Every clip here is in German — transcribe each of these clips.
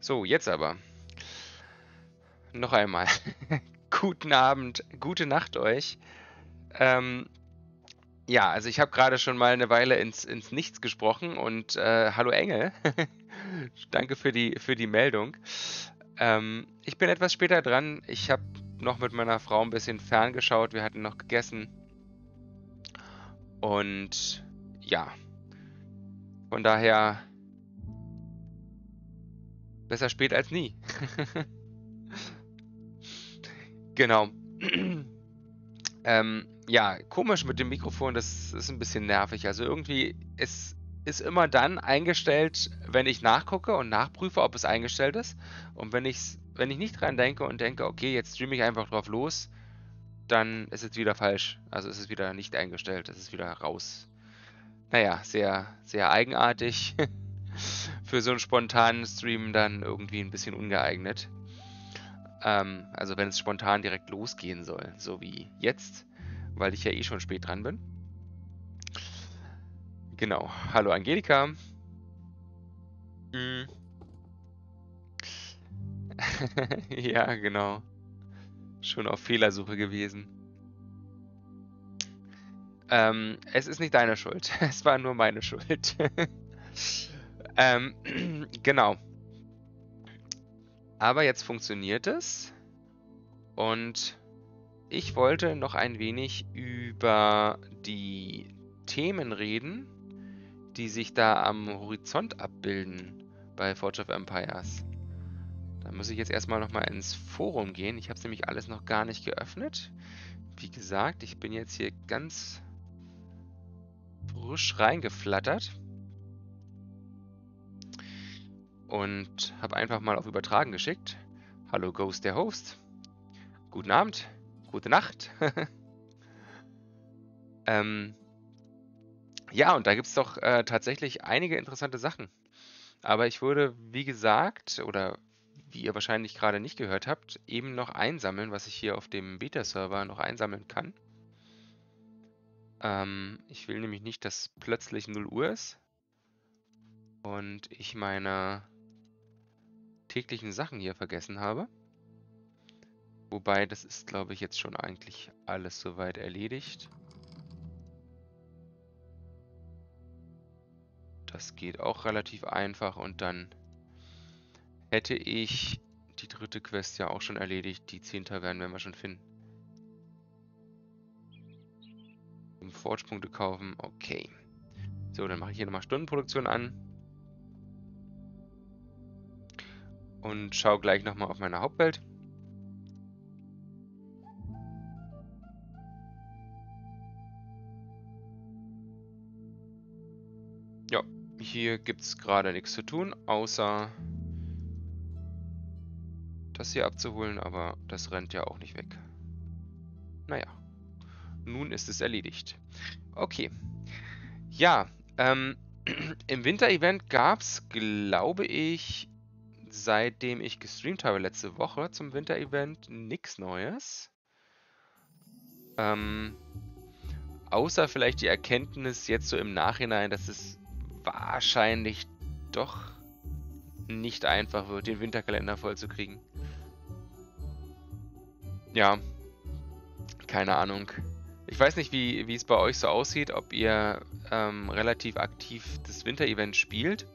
So, jetzt aber. Noch einmal. Guten Abend, gute Nacht euch. Ähm, ja, also ich habe gerade schon mal eine Weile ins Nichts gesprochen und hallo Engel. Danke für die Meldung. Ich bin etwas später dran. Ich habe noch mit meiner Frau ein bisschen ferngeschaut. Wir hatten noch gegessen. Und ja, von daher besser spät als nie. Genau. Ja, komisch mit dem Mikrofon, das ist ein bisschen nervig. Also irgendwie, es ist immer dann eingestellt, wenn ich nachgucke und nachprüfe, ob es eingestellt ist. Und wenn ich nicht dran denke und denke, okay, jetzt streame ich einfach drauf los, dann ist es wieder falsch. Also ist es wieder nicht eingestellt, es ist wieder raus. Naja, sehr, sehr eigenartig. Für so einen spontanen Stream dann irgendwie ein bisschen ungeeignet. Also wenn es spontan direkt losgehen soll, so wie jetzt, weil ich ja eh schon spät dran bin. Genau. Hallo Angelika. Mm. Ja, genau. Schon auf Fehlersuche gewesen. Es ist nicht deine Schuld. Es war nur meine Schuld. Genau. Aber jetzt funktioniert es. Und ich wollte noch ein wenig über die Themen reden, die sich da am Horizont abbilden bei Forge of Empires. Da muss ich jetzt erstmal nochmal ins Forum gehen. Ich habe es nämlich alles noch gar nicht geöffnet. Wie gesagt, ich bin jetzt hier ganz frisch reingeflattert und habe einfach mal auf Übertragen geschickt. Hallo Ghost, der Host. Guten Abend, gute Nacht. Ja, und da gibt es doch tatsächlich einige interessante Sachen. Aber ich würde, wie gesagt, oder wie ihr wahrscheinlich gerade nicht gehört habt, eben noch einsammeln, was ich hier auf dem Beta-Server noch einsammeln kann. Ich will nämlich nicht, dass plötzlich 0 Uhr ist und ich meine täglichen Sachen hier vergessen habe. Wobei, das ist, glaube ich, jetzt schon eigentlich alles soweit erledigt. Das geht auch relativ einfach und dann hätte ich die dritte Quest ja auch schon erledigt. Die 10 Tavernen werden wir schon finden. Forge-Punkte kaufen, okay. So, dann mache ich hier nochmal Stundenproduktion an. Und schaue gleich nochmal auf meine Hauptwelt. Ja, hier gibt es gerade nichts zu tun, außer das hier abzuholen, aber das rennt ja auch nicht weg. Naja, nun ist es erledigt. Okay. Ja, im Winter-Event gab es, glaube ich, seitdem ich gestreamt habe letzte Woche zum Winter-Event nichts Neues. Außer vielleicht die Erkenntnis jetzt so im Nachhinein, dass es wahrscheinlich doch nicht einfach wird, den Winterkalender vollzukriegen. Ja, keine Ahnung. Ich weiß nicht, wie es bei euch so aussieht, ob ihr relativ aktiv das Winter-Event spielt.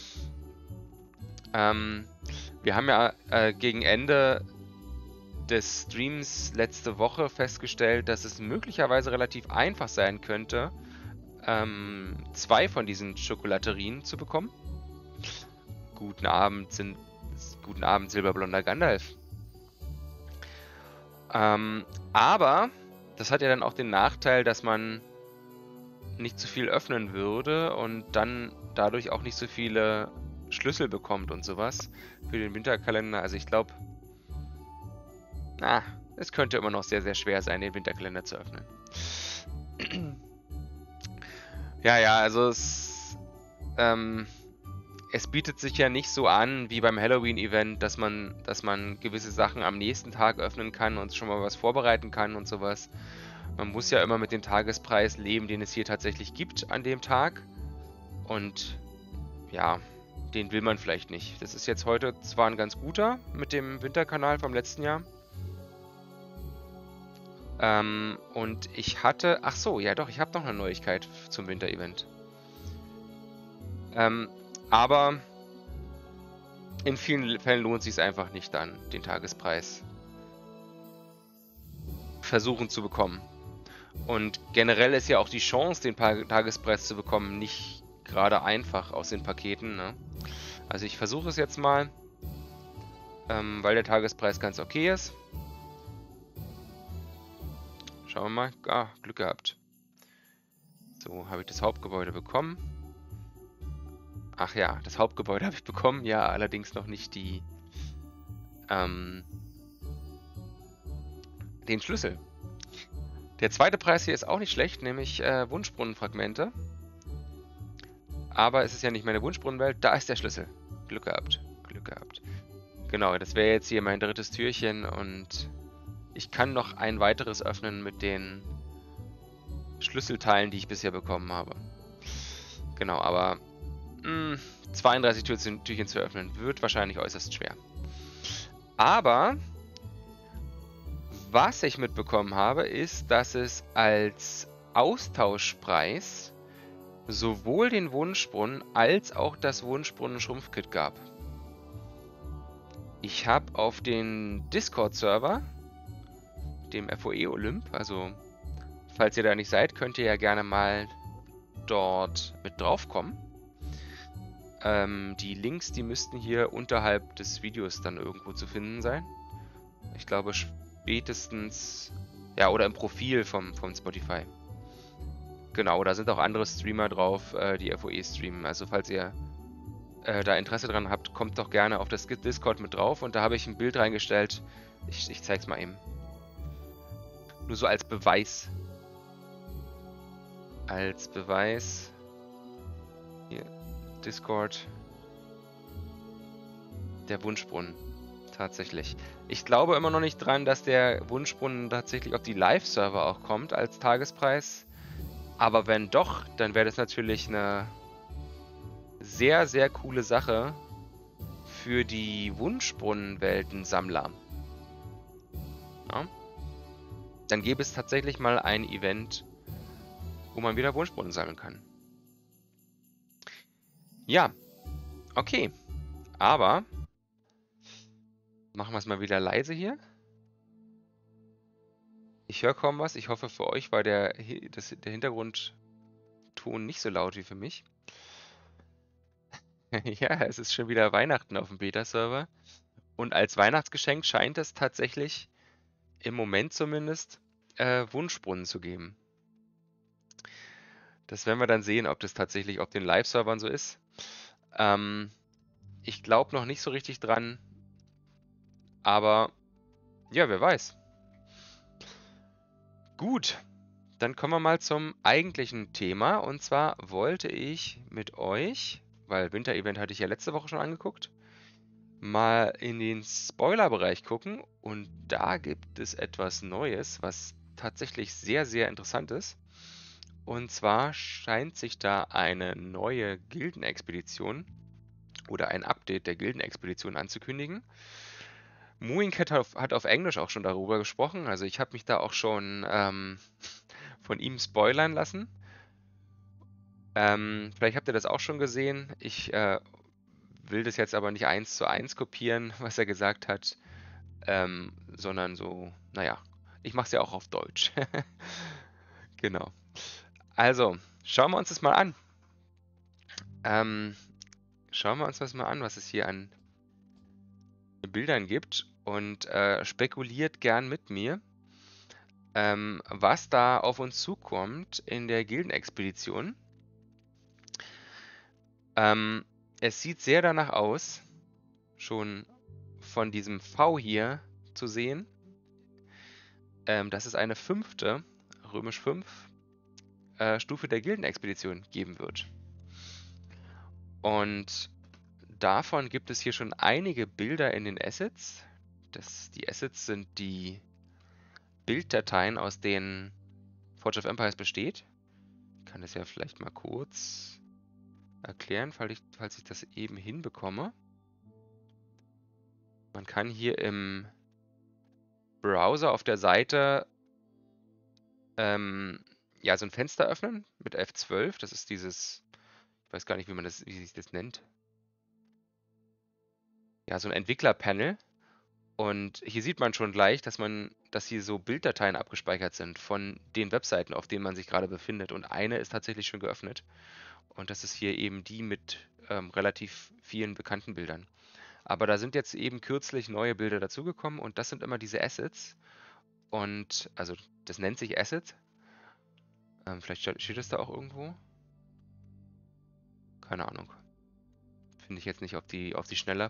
Wir haben ja gegen Ende des Streams letzte Woche festgestellt, dass es möglicherweise relativ einfach sein könnte, 2 von diesen Schokolaterien zu bekommen. Guten Abend, silberblonder Gandalf. Aber das hat ja dann auch den Nachteil, dass man nicht zu viel öffnen würde und dann dadurch auch nicht so viele Schlüssel bekommt und sowas für den Winterkalender. Also ich glaube, es könnte immer noch sehr, sehr schwer sein, den Winterkalender zu öffnen. Ja, also es bietet sich ja nicht so an wie beim Halloween-Event, dass man gewisse Sachen am nächsten Tag öffnen kann und schon mal was vorbereiten kann und sowas. Man muss ja immer mit dem Tagespreis leben, den es hier tatsächlich gibt an dem Tag. Und ja, den will man vielleicht nicht. Das ist jetzt heute zwar ein ganz guter mit dem Winterkanal vom letzten Jahr. Und ich hatte... Ach so, ja doch, ich habe noch eine Neuigkeit zum Winter-Event. Aber in vielen Fällen lohnt es sich einfach nicht dann, den Tagespreis versuchen zu bekommen. Und generell ist ja auch die Chance, den Tagespreis zu bekommen, nicht gerade einfach aus den Paketen, ne? Also ich versuche es jetzt mal, weil der Tagespreis ganz okay ist. Schauen wir mal. Ah, Glück gehabt. So, habe ich das Hauptgebäude bekommen. Ach ja, das Hauptgebäude habe ich bekommen. Ja, allerdings noch nicht den Schlüssel. Der zweite Preis hier ist auch nicht schlecht, nämlich Wunschbrunnenfragmente. Aber es ist ja nicht meine Wunschbrunnenwelt. Da ist der Schlüssel. Glück gehabt. Glück gehabt. Genau, das wäre jetzt hier mein drittes Türchen und ich kann noch ein weiteres öffnen mit den Schlüsselteilen, die ich bisher bekommen habe. Genau, aber 32 Türchen zu öffnen wird wahrscheinlich äußerst schwer. Aber was ich mitbekommen habe, ist, dass es als Austauschpreis sowohl den Wunschbrunnen als auch das Wunschbrunnen-Schrumpfkit gab. Ich habe auf den Discord-Server, dem FOE Olymp, also falls ihr da nicht seid, könnt ihr ja gerne mal dort mit draufkommen. Die Links, die müssten hier unterhalb des Videos dann irgendwo zu finden sein. Ich glaube spätestens, ja, oder im Profil vom Spotify. Genau, da sind auch andere Streamer drauf, die FOE streamen. Also falls ihr da Interesse dran habt, kommt doch gerne auf das Discord mit drauf. Und da habe ich ein Bild reingestellt. Ich zeig's mal eben. Nur so als Beweis. Als Beweis. Hier, Discord. Der Wunschbrunnen. Tatsächlich. Ich glaube immer noch nicht dran, dass der Wunschbrunnen tatsächlich auf die Live-Server auch kommt als Tagespreis. Aber wenn doch, dann wäre das natürlich eine sehr, sehr coole Sache für die Wunschbrunnenwelten-Sammler. Ja? Dann gäbe es tatsächlich mal ein Event, wo man wieder Wunschbrunnen sammeln kann. Ja, okay. Aber machen wir es mal wieder leise hier. Ich höre kaum was. Ich hoffe, für euch war der Hintergrundton nicht so laut wie für mich. Ja, es ist schon wieder Weihnachten auf dem Beta-Server. Und als Weihnachtsgeschenk scheint es tatsächlich, im Moment zumindest, Wunschbrunnen zu geben. Das werden wir dann sehen, ob das tatsächlich auf den Live-Servern so ist. Ich glaube noch nicht so richtig dran. Aber ja, wer weiß. Gut, dann kommen wir mal zum eigentlichen Thema. Und zwar wollte ich mit euch, weil Winter-Event hatte ich ja letzte Woche schon angeguckt, mal in den Spoiler-Bereich gucken. Und da gibt es etwas Neues, was tatsächlich sehr, sehr interessant ist. Und zwar scheint sich da eine neue Gildenexpedition oder ein Update der Gildenexpedition anzukündigen. Mooincat hat auf Englisch auch schon darüber gesprochen. Also ich habe mich da auch schon von ihm spoilern lassen. Vielleicht habt ihr das auch schon gesehen. Ich will das jetzt aber nicht 1:1 kopieren, was er gesagt hat, sondern so, naja, ich mache es ja auch auf Deutsch. Genau. Also, schauen wir uns das mal an. Schauen wir uns das mal an, was es hier an Bildern gibt und spekuliert gern mit mir, was da auf uns zukommt in der Gildenexpedition. Es sieht sehr danach aus, schon von diesem V hier zu sehen, dass es eine 5., römisch 5, Stufe der Gildenexpedition geben wird. Und davon gibt es hier schon einige Bilder in den Assets. Die Assets sind die Bilddateien, aus denen Forge of Empires besteht. Ich kann das ja vielleicht mal kurz... erklären, falls ich das eben hinbekomme. Man kann hier im Browser auf der Seite ja, so ein Fenster öffnen mit F12. Das ist dieses, ich weiß gar nicht, wie sich das nennt. Ja, so ein Entwicklerpanel. Und hier sieht man schon gleich, dass hier so Bilddateien abgespeichert sind von den Webseiten, auf denen man sich gerade befindet. Und eine ist tatsächlich schon geöffnet. Und das ist hier eben die mit relativ vielen bekannten Bildern. Aber da sind jetzt eben kürzlich neue Bilder dazugekommen und das sind immer diese Assets. Und also das nennt sich Assets. Vielleicht steht das da auch irgendwo. Keine Ahnung. Finde ich jetzt nicht auf die Schnelle.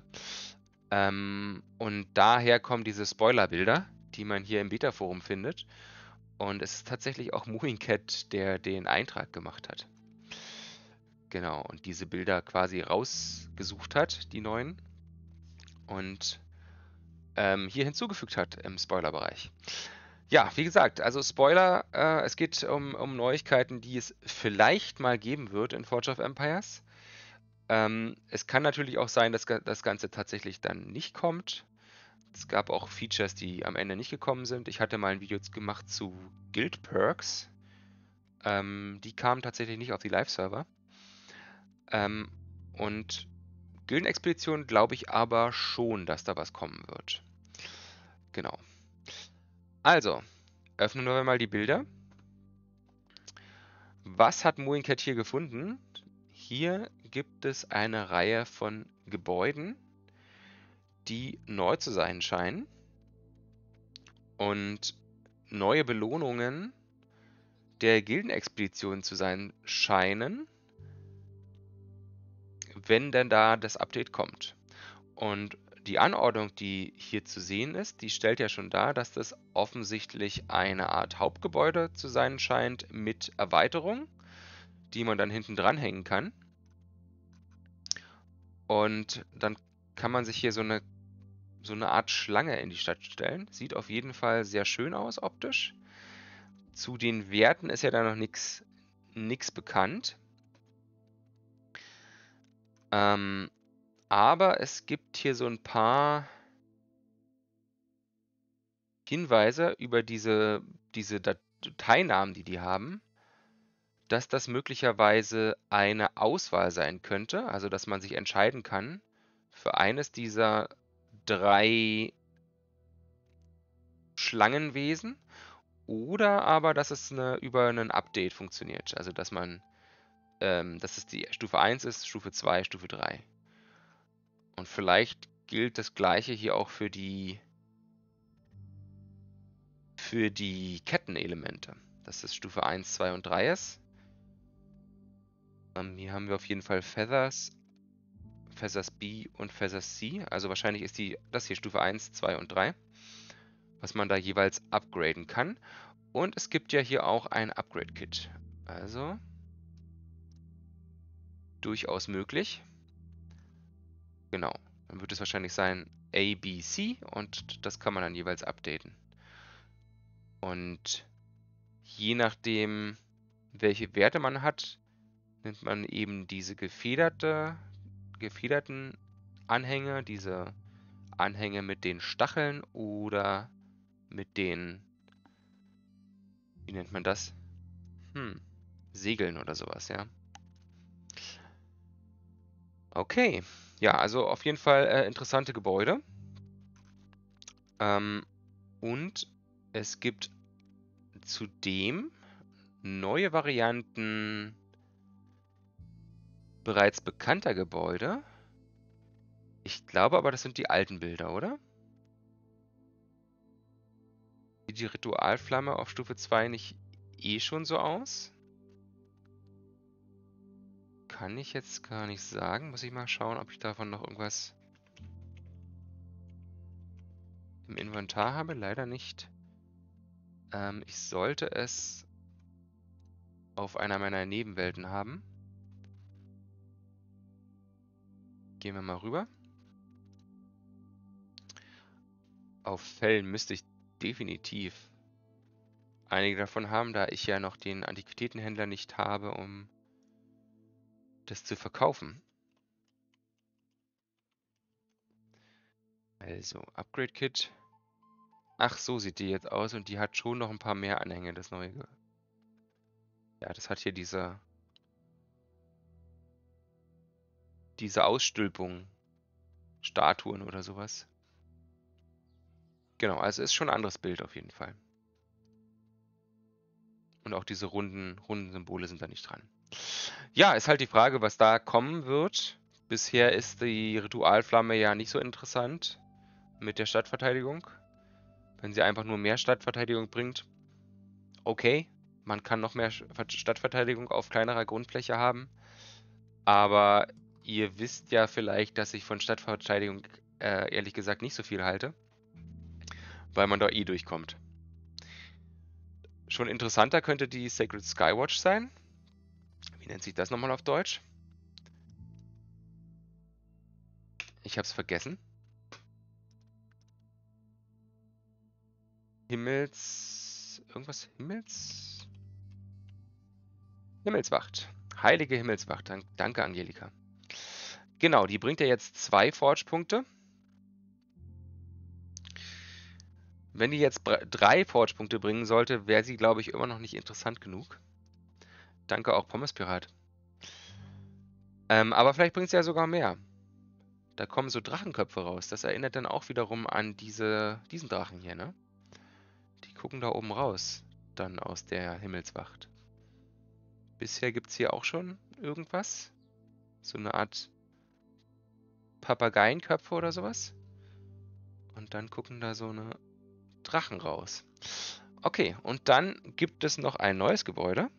Und daher kommen diese Spoiler-Bilder, die man hier im Beta-Forum findet. Und es ist tatsächlich auch Movingcat, der den Eintrag gemacht hat. Genau, und diese Bilder quasi rausgesucht hat, die neuen. Und hier hinzugefügt hat im Spoiler-Bereich. Ja, wie gesagt, also Spoiler, es geht um Neuigkeiten, die es vielleicht mal geben wird in Forge of Empires. Es kann natürlich auch sein, dass das Ganze tatsächlich dann nicht kommt. Es gab auch Features, die am Ende nicht gekommen sind. Ich hatte mal ein Video gemacht zu Guild Perks. Die kamen tatsächlich nicht auf die Live-Server. Und Gildenexpedition glaube ich aber schon, dass da was kommen wird. Genau. Also, öffnen wir mal die Bilder. Was hat Movingcat hier gefunden? Hier gibt es eine Reihe von Gebäuden, die neu zu sein scheinen und neue Belohnungen der Gildenexpedition zu sein scheinen, wenn denn da das Update kommt. Und die Anordnung, die hier zu sehen ist, die stellt ja schon dar, dass das offensichtlich eine Art Hauptgebäude zu sein scheint mit Erweiterung, die man dann hinten dranhängen kann. Und dann kann man sich hier so eine Art Schlange in die Stadt stellen. Sieht auf jeden Fall sehr schön aus optisch. Zu den Werten ist ja da noch nichts bekannt. Aber es gibt hier so ein paar Hinweise über diese Dateinamen, die haben, dass das möglicherweise eine Auswahl sein könnte, also dass man sich entscheiden kann für eines dieser 3 Schlangenwesen oder aber, dass es über ein Update funktioniert. Also dass es die Stufe 1 ist, Stufe 2, Stufe 3. Und vielleicht gilt das Gleiche hier auch für die Kettenelemente, dass es Stufe 1, 2 und 3 ist. Hier haben wir auf jeden Fall Feathers B und Feathers C. Also wahrscheinlich ist das hier Stufe 1, 2 und 3, was man da jeweils upgraden kann. Und es gibt ja hier auch ein Upgrade-Kit. Also durchaus möglich. Genau. Dann wird es wahrscheinlich sein A, B, C und das kann man dann jeweils updaten. Und je nachdem, welche Werte man hat, nimmt man eben diese gefederten Anhänge, diese Anhänge mit den Stacheln oder mit den, wie nennt man das? Segeln oder sowas, ja. Okay, ja, also auf jeden Fall interessante Gebäude. Und es gibt zudem neue Varianten bereits bekannter Gebäude. Ich glaube aber, das sind die alten Bilder, oder? Sieht die Ritualflamme auf Stufe 2 nicht schon so aus? Kann ich jetzt gar nicht sagen. Muss ich mal schauen, ob ich davon noch irgendwas im Inventar habe. Leider nicht. Ich sollte es auf einer meiner Nebenwelten haben. Gehen wir mal rüber. Auf Fällen müsste ich definitiv einige davon haben, da ich ja noch den Antiquitätenhändler nicht habe, um das zu verkaufen. Also, Upgrade Kit. Ach, so sieht die jetzt aus und die hat schon noch ein paar mehr Anhänge, das neue. Ja, das hat hier diese Ausstülpung, Statuen oder sowas. Genau, also ist schon ein anderes Bild auf jeden Fall. Und auch diese runden Symbole sind da nicht dran. Ja, ist halt die Frage, was da kommen wird. Bisher ist die Ritualflamme ja nicht so interessant mit der Stadtverteidigung. Wenn sie einfach nur mehr Stadtverteidigung bringt, okay. Man kann noch mehr Stadtverteidigung auf kleinerer Grundfläche haben. Aber ihr wisst ja vielleicht, dass ich von Stadtverteidigung ehrlich gesagt nicht so viel halte. Weil man da eh durchkommt. Schon interessanter könnte die Sacred Skywatch sein. Wie nennt sich das nochmal auf Deutsch? Ich hab's vergessen. Irgendwas Himmelswacht. Heilige Himmelswacht. Danke, Angelika. Genau, die bringt ja jetzt 2 Forge-Punkte. Wenn die jetzt 3 Forge-Punkte bringen sollte, wäre sie, glaube ich, immer noch nicht interessant genug. Danke auch, Pommespirat. Aber vielleicht bringt sie ja sogar mehr. Da kommen so Drachenköpfe raus. Das erinnert dann auch wiederum an diesen Drachen hier, ne? Die gucken da oben raus, dann aus der Himmelswacht. Bisher gibt es hier auch schon irgendwas. So eine Art Papageienköpfe oder sowas. Und dann gucken da so eine Drachen raus. Okay, und dann gibt es noch ein neues Gebäude.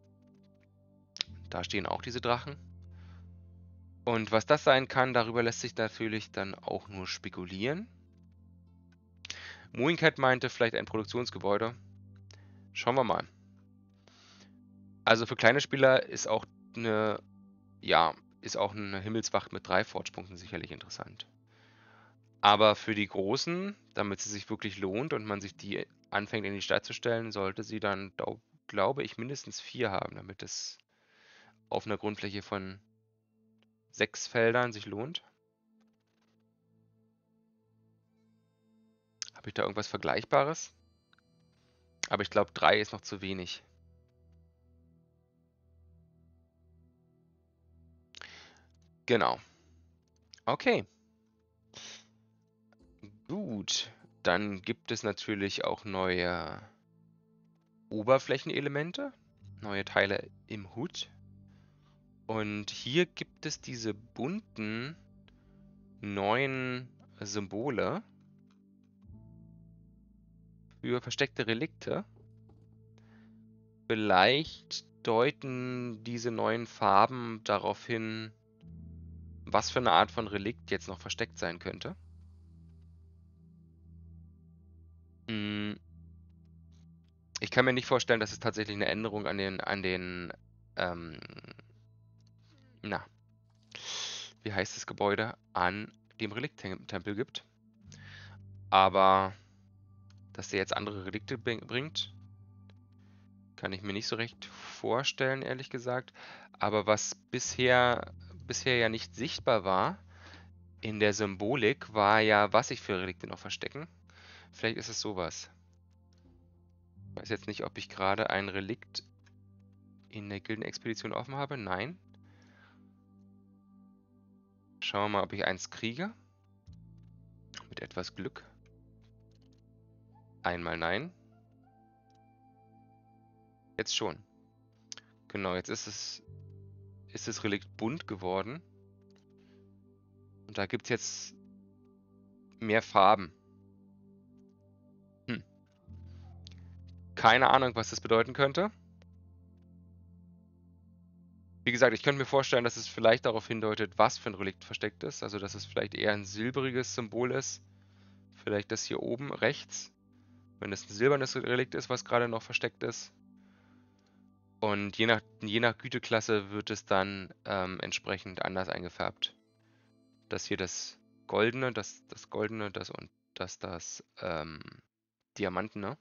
Da stehen auch diese Drachen. Und was das sein kann, darüber lässt sich natürlich dann auch nur spekulieren. Mooincat meinte vielleicht ein Produktionsgebäude. Schauen wir mal. Also für kleine Spieler ist auch eine Himmelswacht mit 3 Forge-Punkten sicherlich interessant. Aber für die Großen, damit sie sich wirklich lohnt und man sich die anfängt in die Stadt zu stellen, sollte sie dann, glaube ich, mindestens 4 haben, damit es auf einer Grundfläche von 6 Feldern sich lohnt. Habe ich da irgendwas Vergleichbares? Aber ich glaube, 3 ist noch zu wenig. Genau. Okay. Gut. Dann gibt es natürlich auch neue Oberflächenelemente, neue Teile im HUD. Und hier gibt es diese bunten neuen Symbole für versteckte Relikte. Vielleicht deuten diese neuen Farben darauf hin, was für eine Art von Relikt jetzt noch versteckt sein könnte. Ich kann mir nicht vorstellen, dass es tatsächlich eine Änderung an den wie heißt das Gebäude, an dem Relikt-Tempel gibt. Aber dass der jetzt andere Relikte bringt, kann ich mir nicht so recht vorstellen, ehrlich gesagt. Aber was bisher ja nicht sichtbar war in der Symbolik, war ja, was sich für Relikte noch verstecken. Vielleicht ist es sowas. Ich weiß jetzt nicht, ob ich gerade ein Relikt in der Gildenexpedition offen habe. Nein. Schauen wir mal, ob ich eins kriege. Mit etwas Glück. Einmal nein. Jetzt schon. Genau, jetzt ist das Relikt bunt geworden. Und da gibt es jetzt mehr Farben. Keine Ahnung, was das bedeuten könnte. Wie gesagt, ich könnte mir vorstellen, dass es vielleicht darauf hindeutet, was für ein Relikt versteckt ist. Also, dass es vielleicht eher ein silbriges Symbol ist. Vielleicht das hier oben rechts. Wenn es ein silbernes Relikt ist, was gerade noch versteckt ist. Und je nach Güteklasse wird es dann entsprechend anders eingefärbt. Das hier das Goldene, das Goldene, das und das Diamantene.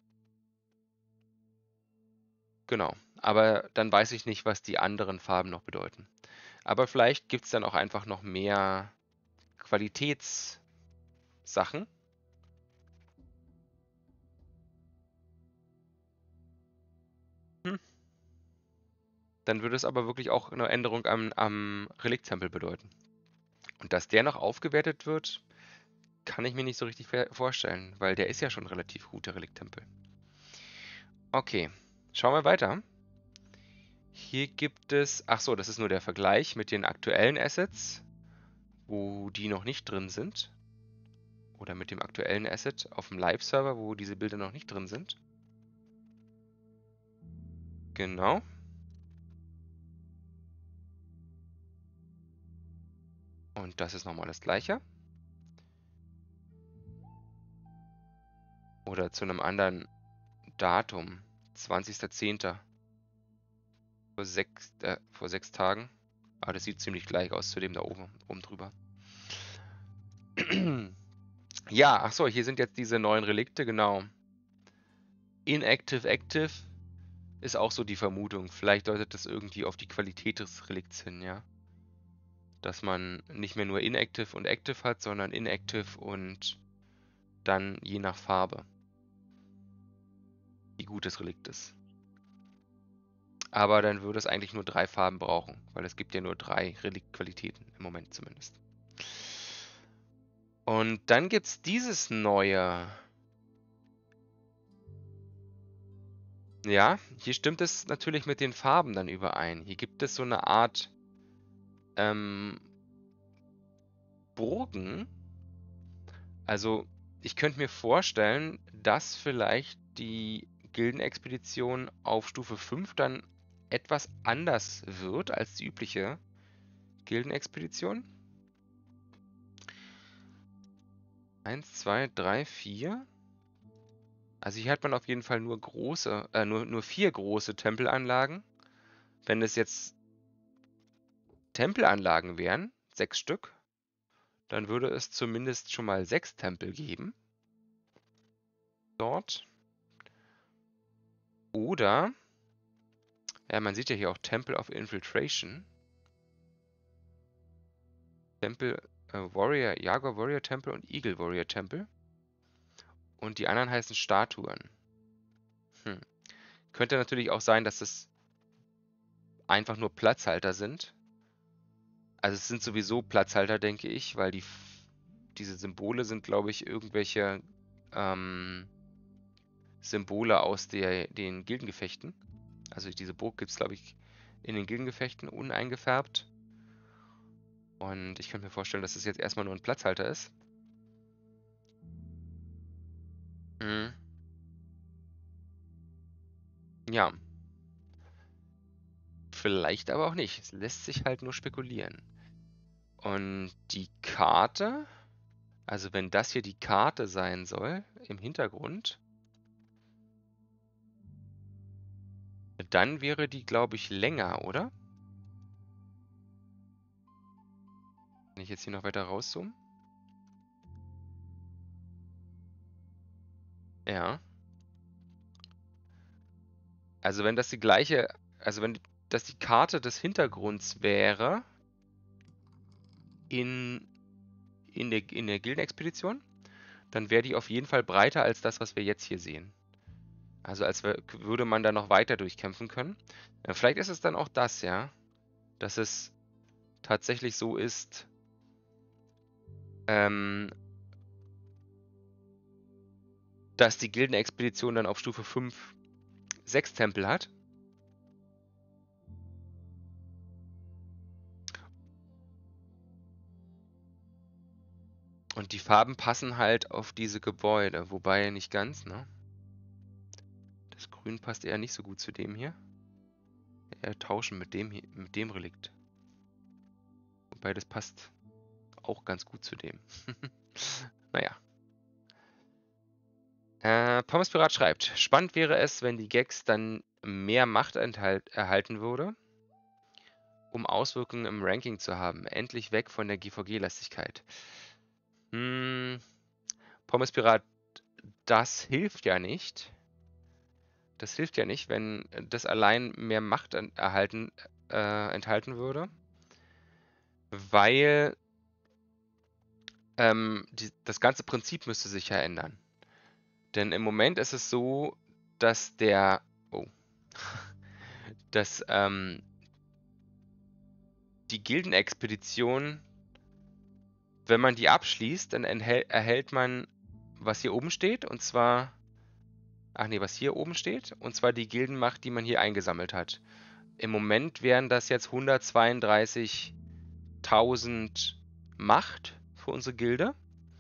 Genau. Aber dann weiß ich nicht, was die anderen Farben noch bedeuten. Aber vielleicht gibt es dann auch einfach noch mehr Qualitätssachen. Hm. Dann würde es aber wirklich auch eine Änderung am Reliktempel bedeuten. Und dass der noch aufgewertet wird, kann ich mir nicht so richtig vorstellen, weil der ist ja schon relativ gut, der Reliktempel. Okay, schauen wir weiter. Hier gibt es, ach so, das ist nur der Vergleich mit den aktuellen Assets, wo die noch nicht drin sind. Oder mit dem aktuellen Asset auf dem Live-Server, wo diese Bilder noch nicht drin sind. Genau. Und das ist nochmal das gleiche. Oder zu einem anderen Datum. 20.10. Vor 6 Tagen. Aber das sieht ziemlich gleich aus zu dem da oben drüber. Ja, ach so, hier sind jetzt diese neuen Relikte, genau. Inactive, Active ist auch so die Vermutung. Vielleicht deutet das irgendwie auf die Qualität des Relikts hin, ja. Dass man nicht mehr nur Inactive und Active hat, sondern Inactive und dann je nach Farbe, wie gut das Relikt ist. Aber dann würde es eigentlich nur 3 Farben brauchen, weil es gibt ja nur 3 Reliktqualitäten, im Moment zumindest. Und dann gibt es dieses neue. Ja, hier stimmt es natürlich mit den Farben dann überein. Hier gibt es so eine Art Burgen. Also ich könnte mir vorstellen, dass vielleicht die Gildenexpedition auf Stufe 5 dann etwas anders wird als die übliche Gildenexpedition. 1, 2, 3, 4. Also hier hat man auf jeden Fall nur nur 4 große Tempelanlagen. Wenn es jetzt Tempelanlagen wären, 6 Stück, dann würde es zumindest schon mal 6 Tempel geben. Dort. Oder, ja, man sieht ja hier auch Temple of Infiltration. Tempel Warrior, Jaguar Warrior Temple und Eagle Warrior Temple. Und die anderen heißen Statuen. Könnte natürlich auch sein, dass es einfach nur Platzhalter sind. Also es sind sowieso Platzhalter, denke ich, weil diese Symbole sind, glaube ich, irgendwelche Symbole aus den Gildengefechten. Also diese Burg gibt es, glaube ich, in den Gildengefechten uneingefärbt. Und ich könnte mir vorstellen, dass es jetzt erstmal nur ein Platzhalter ist. Ja. Vielleicht aber auch nicht. Es lässt sich halt nur spekulieren. Und die Karte, also wenn das hier die Karte sein soll im Hintergrund, dann wäre die, glaube ich, länger, oder? Wenn ich jetzt hier noch weiter rauszoome. Ja. Also wenn das die gleiche, also wenn das die Karte des Hintergrunds wäre in der Gildenexpedition, dann wäre die auf jeden Fall breiter als das, was wir jetzt hier sehen. Also als würde man da noch weiter durchkämpfen können. Vielleicht ist es dann auch das, ja. Dass es tatsächlich so ist, dass die Gildenexpedition dann auf Stufe 5 6 Tempel hat. Und die Farben passen halt auf diese Gebäude, wobei nicht ganz, ne? Das Grün passt eher nicht so gut zu dem hier. Eher tauschen mit dem Relikt. Wobei das passt auch ganz gut zu dem. Naja. Pommes Pirat schreibt, spannend wäre es, wenn die Gags dann mehr Macht erhalten würde, um Auswirkungen im Ranking zu haben. Endlich weg von der GVG-Lastigkeit. Pommes Pirat, das hilft ja nicht. Das hilft ja nicht, wenn das allein mehr Macht enthalten würde. weil das ganze Prinzip müsste sich ja ändern. Denn im Moment ist es so, dass dass die Gildenexpedition, wenn man die abschließt, dann erhält man, was hier oben steht, und zwar, was hier oben steht, und zwar die Gildenmacht, die man hier eingesammelt hat. Im Moment wären das jetzt 132.000 Macht für unsere Gilde.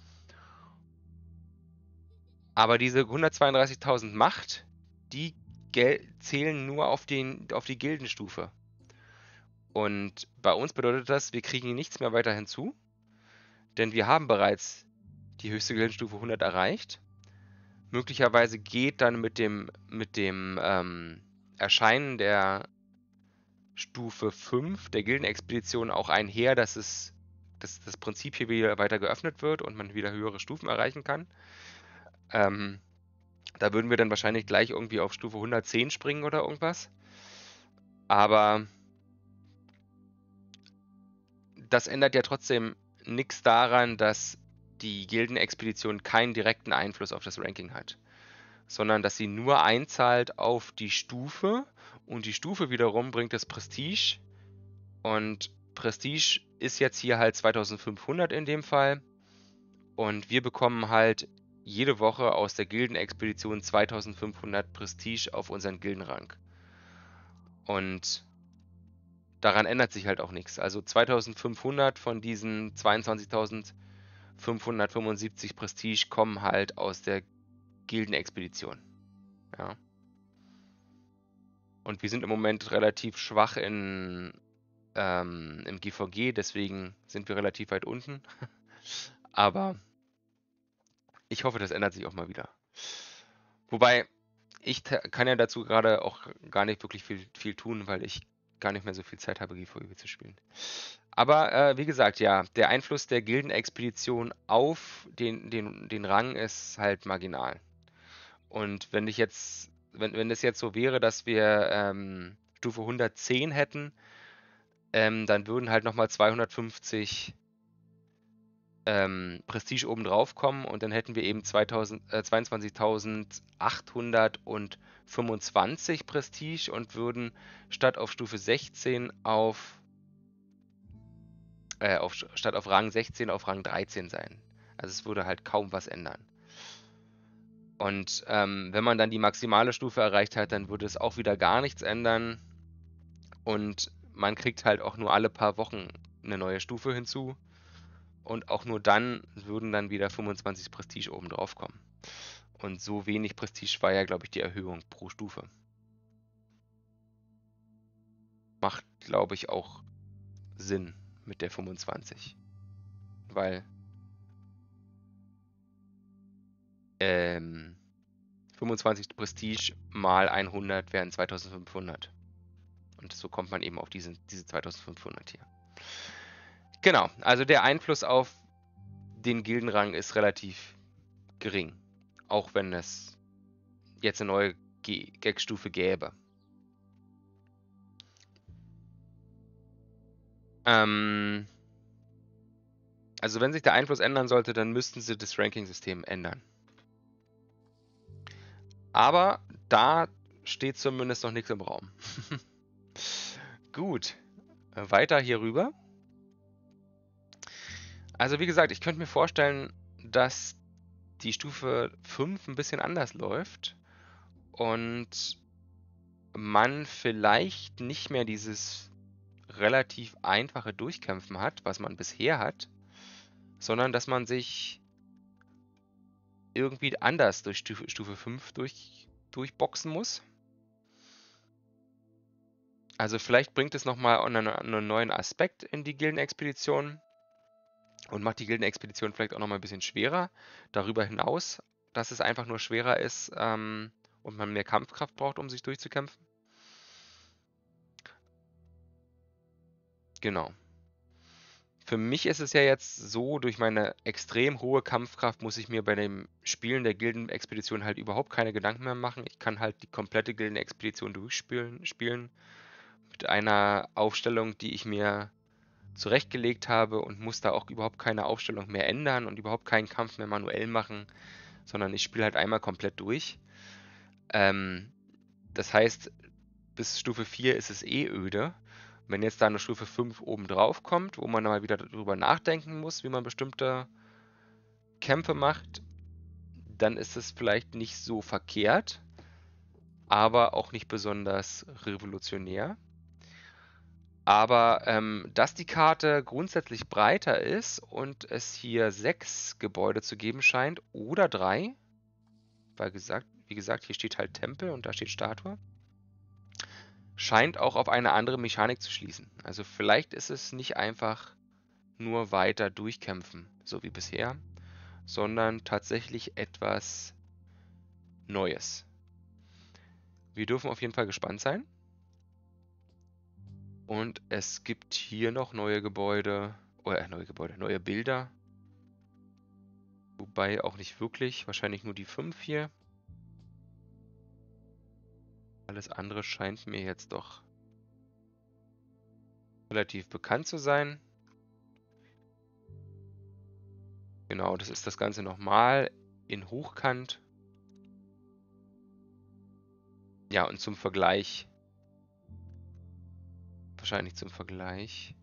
Aber diese 132.000 Macht, die zählen nur auf die Gildenstufe. Und bei uns bedeutet das, wir kriegen nichts mehr weiter hinzu, denn wir haben bereits die höchste Gildenstufe 100 erreicht. Möglicherweise geht dann mit dem Erscheinen der Stufe 5 der Gildenexpedition auch einher, dass das Prinzip hier wieder weiter geöffnet wird und man wieder höhere Stufen erreichen kann. Da würden wir dann wahrscheinlich gleich irgendwie auf Stufe 110 springen oder irgendwas. Aber das ändert ja trotzdem nichts daran, dass die Gildenexpedition keinen direkten Einfluss auf das Ranking hat, sondern dass sie nur einzahlt auf die Stufe und die Stufe wiederum bringt das Prestige und Prestige ist jetzt hier halt 2500 in dem Fall und wir bekommen halt jede Woche aus der Gildenexpedition 2500 Prestige auf unseren Gildenrang. Und daran ändert sich halt auch nichts. Also 2500 von diesen 22.575 Prestige kommen halt aus der Gildenexpedition. Ja. Und wir sind im Moment relativ schwach im GVG, deswegen sind wir relativ weit unten. Aber ich hoffe, das ändert sich auch mal wieder. Wobei, ich kann ja dazu gerade auch gar nicht wirklich viel tun, weil ich gar nicht mehr so viel Zeit habe, GVG zu spielen. Aber wie gesagt, ja, der Einfluss der Gildenexpedition auf den Rang ist halt marginal. Und wenn es jetzt so wäre, dass wir Stufe 110 hätten, dann würden halt nochmal 250 Prestige oben drauf kommen und dann hätten wir eben 22.825 Prestige und würden statt auf Stufe 16 statt auf Rang 16 auf Rang 13 sein. Also es würde halt kaum was ändern. Und wenn man dann die maximale Stufe erreicht hat, dann würde es auch wieder gar nichts ändern. Und man kriegt halt auch nur alle paar Wochen eine neue Stufe hinzu. Und auch nur dann würden dann wieder 25 Prestige oben drauf kommen. Und so wenig Prestige war ja, glaube ich, die Erhöhung pro Stufe. Macht, glaube ich, auch Sinn mit der 25. Weil 25 Prestige mal 100 wären 2500. Und so kommt man eben auf diese 2500 hier. Genau, also der Einfluss auf den Gildenrang ist relativ gering. Auch wenn es jetzt eine neue Gag-Stufe gäbe. Also wenn sich der Einfluss ändern sollte, dann müssten sie das Ranking-System ändern. Aber da steht zumindest noch nichts im Raum. Gut, weiter hier rüber. Also wie gesagt, ich könnte mir vorstellen, dass die Stufe 5 ein bisschen anders läuft und man vielleicht nicht mehr dieses relativ einfache Durchkämpfen hat, was man bisher hat, sondern dass man sich irgendwie anders durch Stufe 5 durchboxen muss. Also vielleicht bringt es nochmal einen neuen Aspekt in die Gildenexpedition und macht die Gildenexpedition vielleicht auch nochmal ein bisschen schwerer. Darüber hinaus, dass es einfach nur schwerer ist und man mehr Kampfkraft braucht, um sich durchzukämpfen. Genau. Für mich ist es ja jetzt so, durch meine extrem hohe Kampfkraft muss ich mir bei dem Spielen der Gildenexpedition halt überhaupt keine Gedanken mehr machen. Ich kann halt die komplette Gildenexpedition durchspielen mit einer Aufstellung, die ich mir zurechtgelegt habe und muss da auch überhaupt keine Aufstellung mehr ändern und überhaupt keinen Kampf mehr manuell machen, sondern ich spiele halt einmal komplett durch. Das heißt, bis Stufe 4 ist es eh öde. Wenn jetzt da eine Stufe 5 oben drauf kommt, wo man mal wieder darüber nachdenken muss, wie man bestimmte Kämpfe macht, dann ist es vielleicht nicht so verkehrt, aber auch nicht besonders revolutionär. Aber dass die Karte grundsätzlich breiter ist und es hier 6 Gebäude zu geben scheint oder 3, weil wie gesagt, hier steht halt Tempel und da steht Statue, scheint auch auf eine andere Mechanik zu schließen. Also vielleicht ist es nicht einfach nur weiter durchkämpfen, so wie bisher, sondern tatsächlich etwas Neues. Wir dürfen auf jeden Fall gespannt sein. Und es gibt hier noch neue Gebäude, neue Bilder. Wobei auch nicht wirklich, wahrscheinlich nur die 5 hier. Alles andere scheint mir jetzt doch relativ bekannt zu sein. Genau, das ist das Ganze nochmal in Hochkant. Ja, und zum Vergleich. Wahrscheinlich zum Vergleich.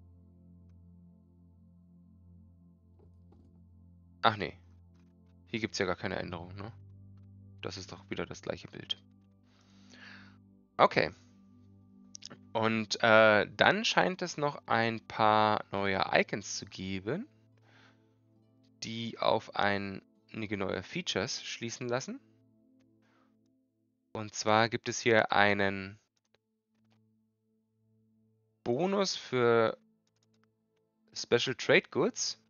Ach nee. Hier gibt es ja gar keine Änderung, ne? Das ist doch wieder das gleiche Bild. Okay. Und dann scheint es noch ein paar neue Icons zu geben, die auf einige neue Features schließen lassen. Und zwar gibt es hier einen Bonus für Special Trade Goods.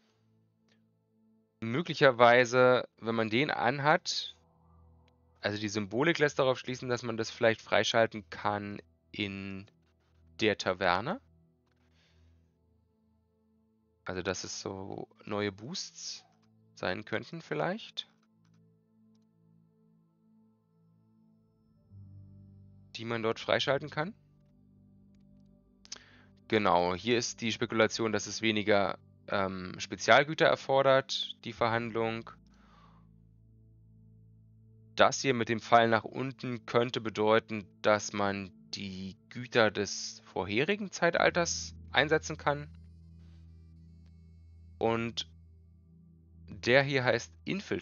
Möglicherweise, wenn man den anhat, also die Symbolik lässt darauf schließen, dass man das vielleicht freischalten kann in der Taverne. Also dass es so neue Boosts sein könnten vielleicht, die man dort freischalten kann. Genau, hier ist die Spekulation, dass es weniger Spezialgüter erfordert, die Verhandlung. Das hier mit dem Pfeil nach unten könnte bedeuten, dass man die Güter des vorherigen Zeitalters einsetzen kann. Und der hier heißt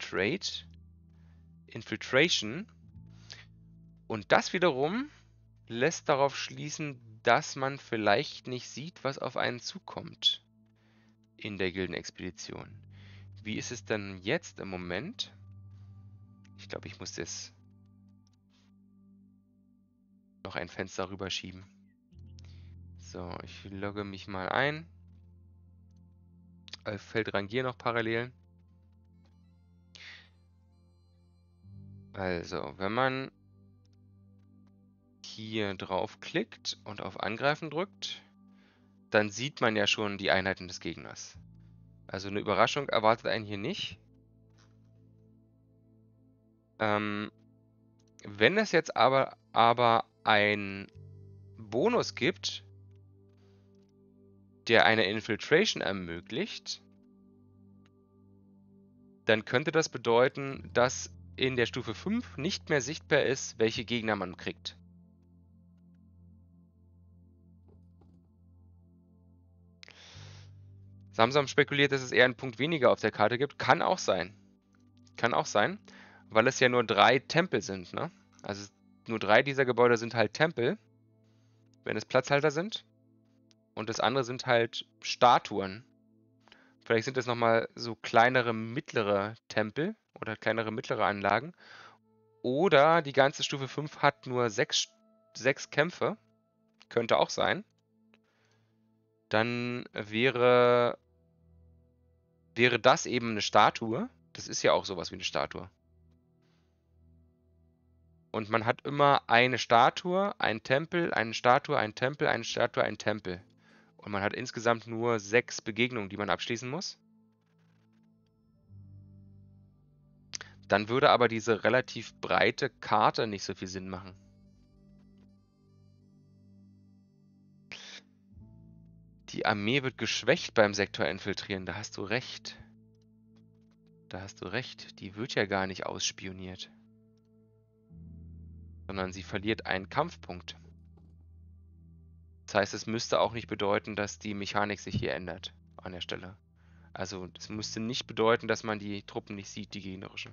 Infiltration. Und das wiederum lässt darauf schließen, dass man vielleicht nicht sieht, was auf einen zukommt in der Gildenexpedition. Wie ist es denn jetzt im Moment? Ich glaube, ich muss jetzt noch ein Fenster rüberschieben. So, ich logge mich mal ein. Feld rangieren noch parallel. Also, wenn man hier draufklickt und auf Angreifen drückt, dann sieht man ja schon die Einheiten des Gegners. Also eine Überraschung erwartet einen hier nicht. Wenn es jetzt aber ein Bonus gibt, der eine Infiltration ermöglicht, dann könnte das bedeuten, dass in der Stufe 5 nicht mehr sichtbar ist, welche Gegner man kriegt. Samsam spekuliert, dass es eher einen Punkt weniger auf der Karte gibt. Kann auch sein. Kann auch sein, weil es ja nur 3 Tempel sind, ne? Also nur 3 dieser Gebäude sind halt Tempel, wenn es Platzhalter sind. Und das andere sind halt Statuen. Vielleicht sind es nochmal so kleinere, mittlere Tempel oder kleinere, mittlere Anlagen. Oder die ganze Stufe 5 hat nur 6 Kämpfe. Könnte auch sein. Dann wäre das eben eine Statue. Das ist ja auch sowas wie eine Statue. Und man hat immer eine Statue, einen Tempel, eine Statue, einen Tempel, eine Statue, einen Tempel. Und man hat insgesamt nur 6 Begegnungen, die man abschließen muss. Dann würde aber diese relativ breite Karte nicht so viel Sinn machen. Die Armee wird geschwächt beim Sektor infiltrieren. Da hast du recht. Da hast du recht. Die wird ja gar nicht ausspioniert. Sondern sie verliert einen Kampfpunkt. Das heißt, es müsste auch nicht bedeuten, dass die Mechanik sich hier ändert an der Stelle. Also es müsste nicht bedeuten, dass man die Truppen nicht sieht, die gegnerischen.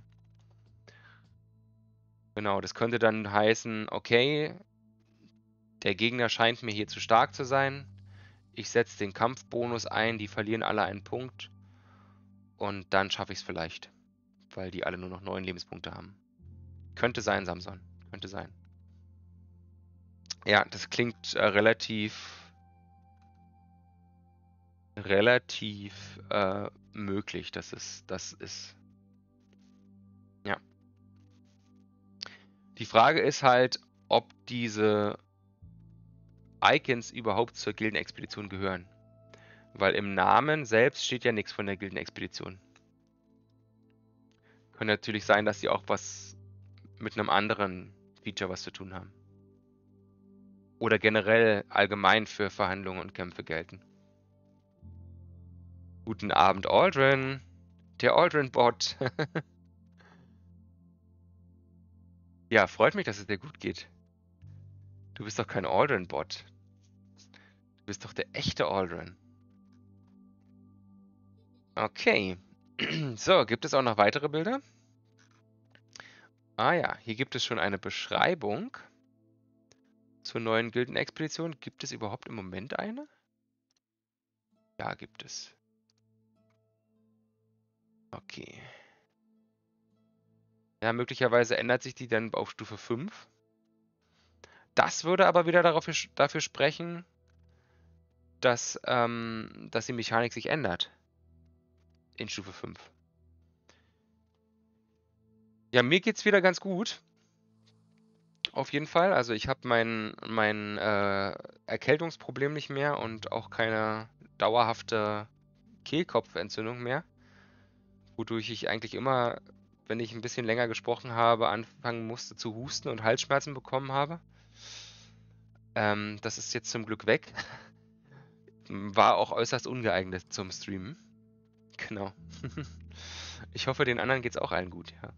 Genau, das könnte dann heißen, okay, der Gegner scheint mir hier zu stark zu sein. Ich setze den Kampfbonus ein, die verlieren alle einen Punkt. Und dann schaffe ich es vielleicht. Weil die alle nur noch 9 Lebenspunkte haben. Könnte sein, Samson. Könnte sein. Ja, das klingt relativ möglich, dass es das ist. Ja. Die Frage ist halt, ob diese Icons überhaupt zur Gildenexpedition gehören. Weil im Namen selbst steht ja nichts von der Gildenexpedition. Könnte natürlich sein, dass sie auch was mit einem anderen Feature was zu tun haben. Oder generell allgemein für Verhandlungen und Kämpfe gelten. Guten Abend, Aldrin. Der Aldrin-Bot. Ja, freut mich, dass es dir gut geht. Du bist doch kein Aldrin-Bot. Du bist doch der echte Aldrin. Okay. So, gibt es auch noch weitere Bilder? Ah ja, hier gibt es schon eine Beschreibung zur neuen Gildenexpedition. Gibt es überhaupt im Moment eine? Ja, gibt es. Okay. Ja, möglicherweise ändert sich die dann auf Stufe 5. Das würde aber wieder dafür sprechen, dass die Mechanik sich ändert. In Stufe 5. Ja, mir geht's wieder ganz gut. Auf jeden Fall. Also ich habe mein Erkältungsproblem nicht mehr und auch keine dauerhafte Kehlkopfentzündung mehr. Wodurch ich eigentlich immer, wenn ich ein bisschen länger gesprochen habe, anfangen musste zu husten und Halsschmerzen bekommen habe. Das ist jetzt zum Glück weg. War auch äußerst ungeeignet zum Streamen. Genau. Ich hoffe, den anderen geht's auch allen gut, ja.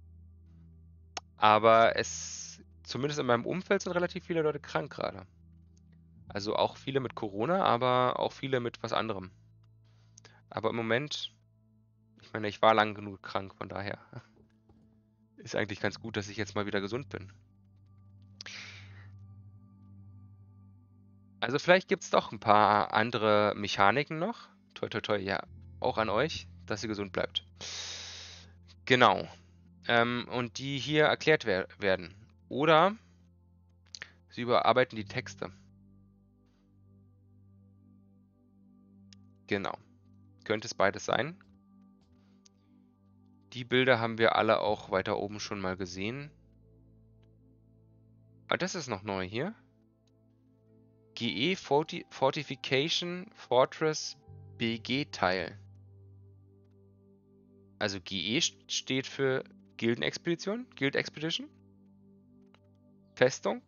Aber zumindest in meinem Umfeld sind relativ viele Leute krank gerade. Also auch viele mit Corona, aber auch viele mit was anderem. Aber im Moment, ich meine, ich war lang genug krank, von daher ist eigentlich ganz gut, dass ich jetzt mal wieder gesund bin. Also vielleicht gibt es doch ein paar andere Mechaniken noch. Toi, toi, toi, ja, auch an euch, dass ihr gesund bleibt. Genau. Und die hier erklärt werden. Oder sie überarbeiten die Texte. Genau. Könnte es beides sein. Die Bilder haben wir alle auch weiter oben schon mal gesehen. Ah, das ist noch neu hier. GE Fortification Fortress BG Teil. Also GE steht für Gildenexpedition, Guild Expedition. Festung.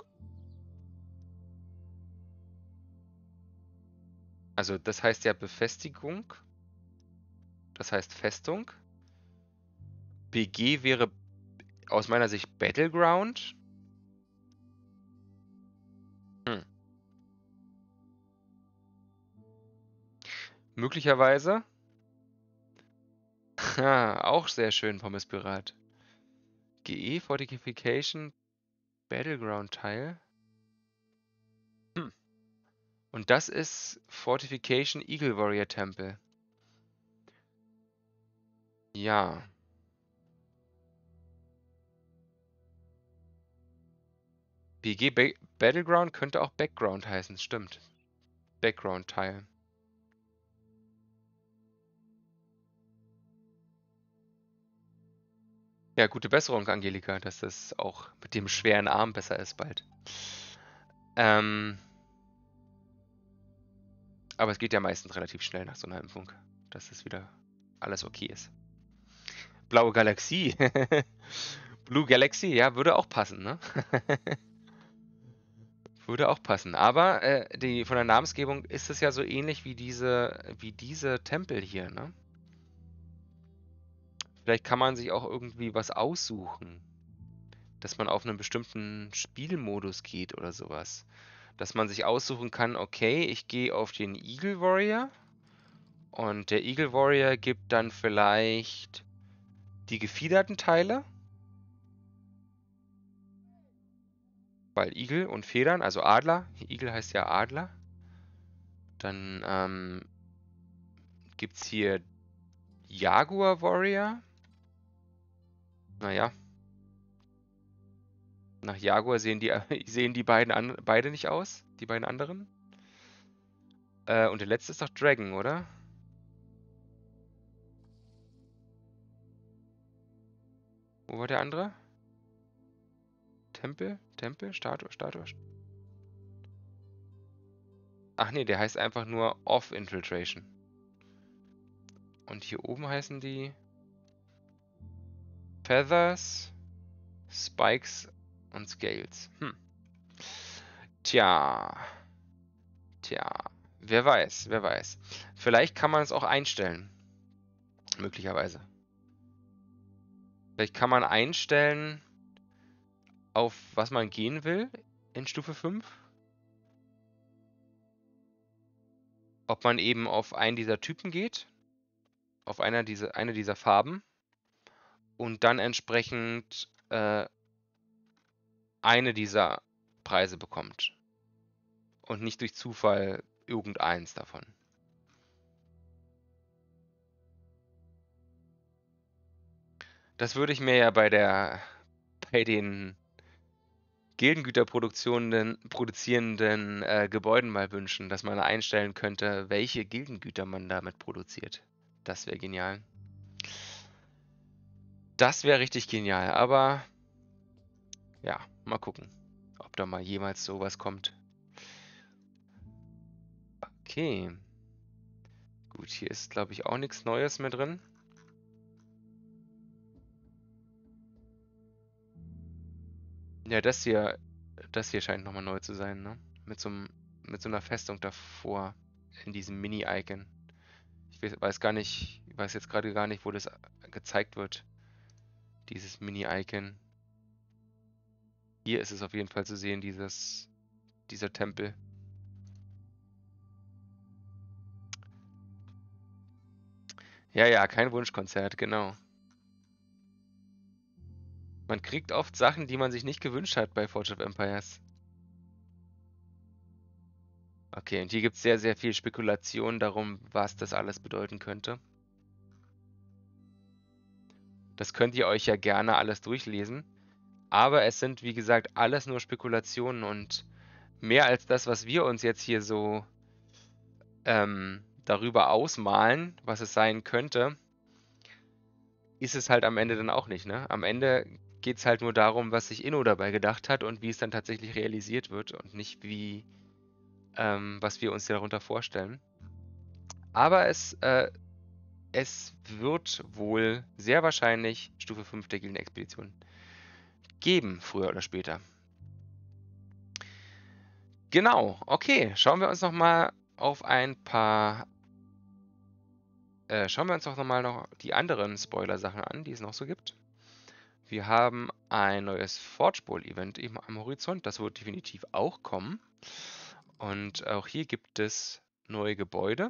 Also das heißt ja Befestigung. Das heißt Festung. BG wäre aus meiner Sicht Battleground. Möglicherweise. Auch sehr schön, Pommes Pirat. GE Fortification Battleground Teil. Und das ist Fortification Eagle Warrior Temple. Ja. BG Battleground könnte auch Background heißen, stimmt. Background-Teil. Ja, gute Besserung, Angelika, dass das auch mit dem schweren Arm besser ist bald. Aber es geht ja meistens relativ schnell nach so einer Impfung, dass es wieder alles okay ist. Blaue Galaxie. Blue Galaxy, ja, würde auch passen, ne? Würde auch passen. Aber von der Namensgebung ist es ja so ähnlich wie diese Tempel hier, ne? Vielleicht kann man sich auch irgendwie was aussuchen, dass man auf einen bestimmten Spielmodus geht oder sowas. Dass man sich aussuchen kann, okay, ich gehe auf den Eagle Warrior und der Eagle Warrior gibt dann vielleicht die gefiederten Teile, weil Igel und Federn, also Adler, Eagle heißt ja Adler. Dann gibt es hier Jaguar Warrior. Naja, nach Jaguar sehen die, sehen die beide nicht aus, die beiden anderen. Und der letzte ist doch Dragon, oder? Wo war der andere? Tempel? Statue? Ach nee, der heißt einfach nur Off Infiltration. Und hier oben heißen die Feathers, Spikes und Scales. Tja. Wer weiß. Vielleicht kann man es auch einstellen. Möglicherweise. Vielleicht kann man einstellen, auf was man gehen will in Stufe 5. Ob man eben auf einen dieser Typen geht, auf eine dieser Farben und dann entsprechend eine dieser Preise bekommt. Und nicht durch Zufall irgendeins davon. Das würde ich mir ja bei den Gildengüter produzierenden Gebäuden mal wünschen, dass man einstellen könnte, welche Gildengüter man damit produziert. Das wäre genial. Das wäre richtig genial, aber ja, mal gucken, ob da mal jemals sowas kommt. Okay. Gut, hier ist, glaube ich, auch nichts Neues mehr drin. Ja, das hier scheint nochmal neu zu sein, ne? Mit so einer Festung davor in diesem Mini-Icon. Ich weiß jetzt gerade gar nicht, wo das gezeigt wird. Dieses Mini-Icon. Hier ist es auf jeden Fall zu sehen, dieser Tempel. Ja, kein Wunschkonzert, genau. Man kriegt oft Sachen, die man sich nicht gewünscht hat bei Forge of Empires. Okay, und hier gibt es sehr, sehr viel Spekulation darum, was das alles bedeuten könnte. Das könnt ihr euch ja gerne alles durchlesen. Aber es sind, wie gesagt, alles nur Spekulationen und mehr als das, was wir uns jetzt hier so darüber ausmalen, was es sein könnte, ist es halt am Ende dann auch nicht, ne? Am Ende geht es halt nur darum, was sich Inno dabei gedacht hat und wie es dann tatsächlich realisiert wird und nicht was wir uns darunter vorstellen. Aber es wird wohl sehr wahrscheinlich Stufe 5 der Gildenexpedition geben, früher oder später. Genau, okay. Schauen wir uns doch mal noch die anderen Spoiler-Sachen an, die es noch so gibt. Wir haben ein neues Forge Bowl Event eben am Horizont. Das wird definitiv auch kommen. Und auch hier gibt es neue Gebäude.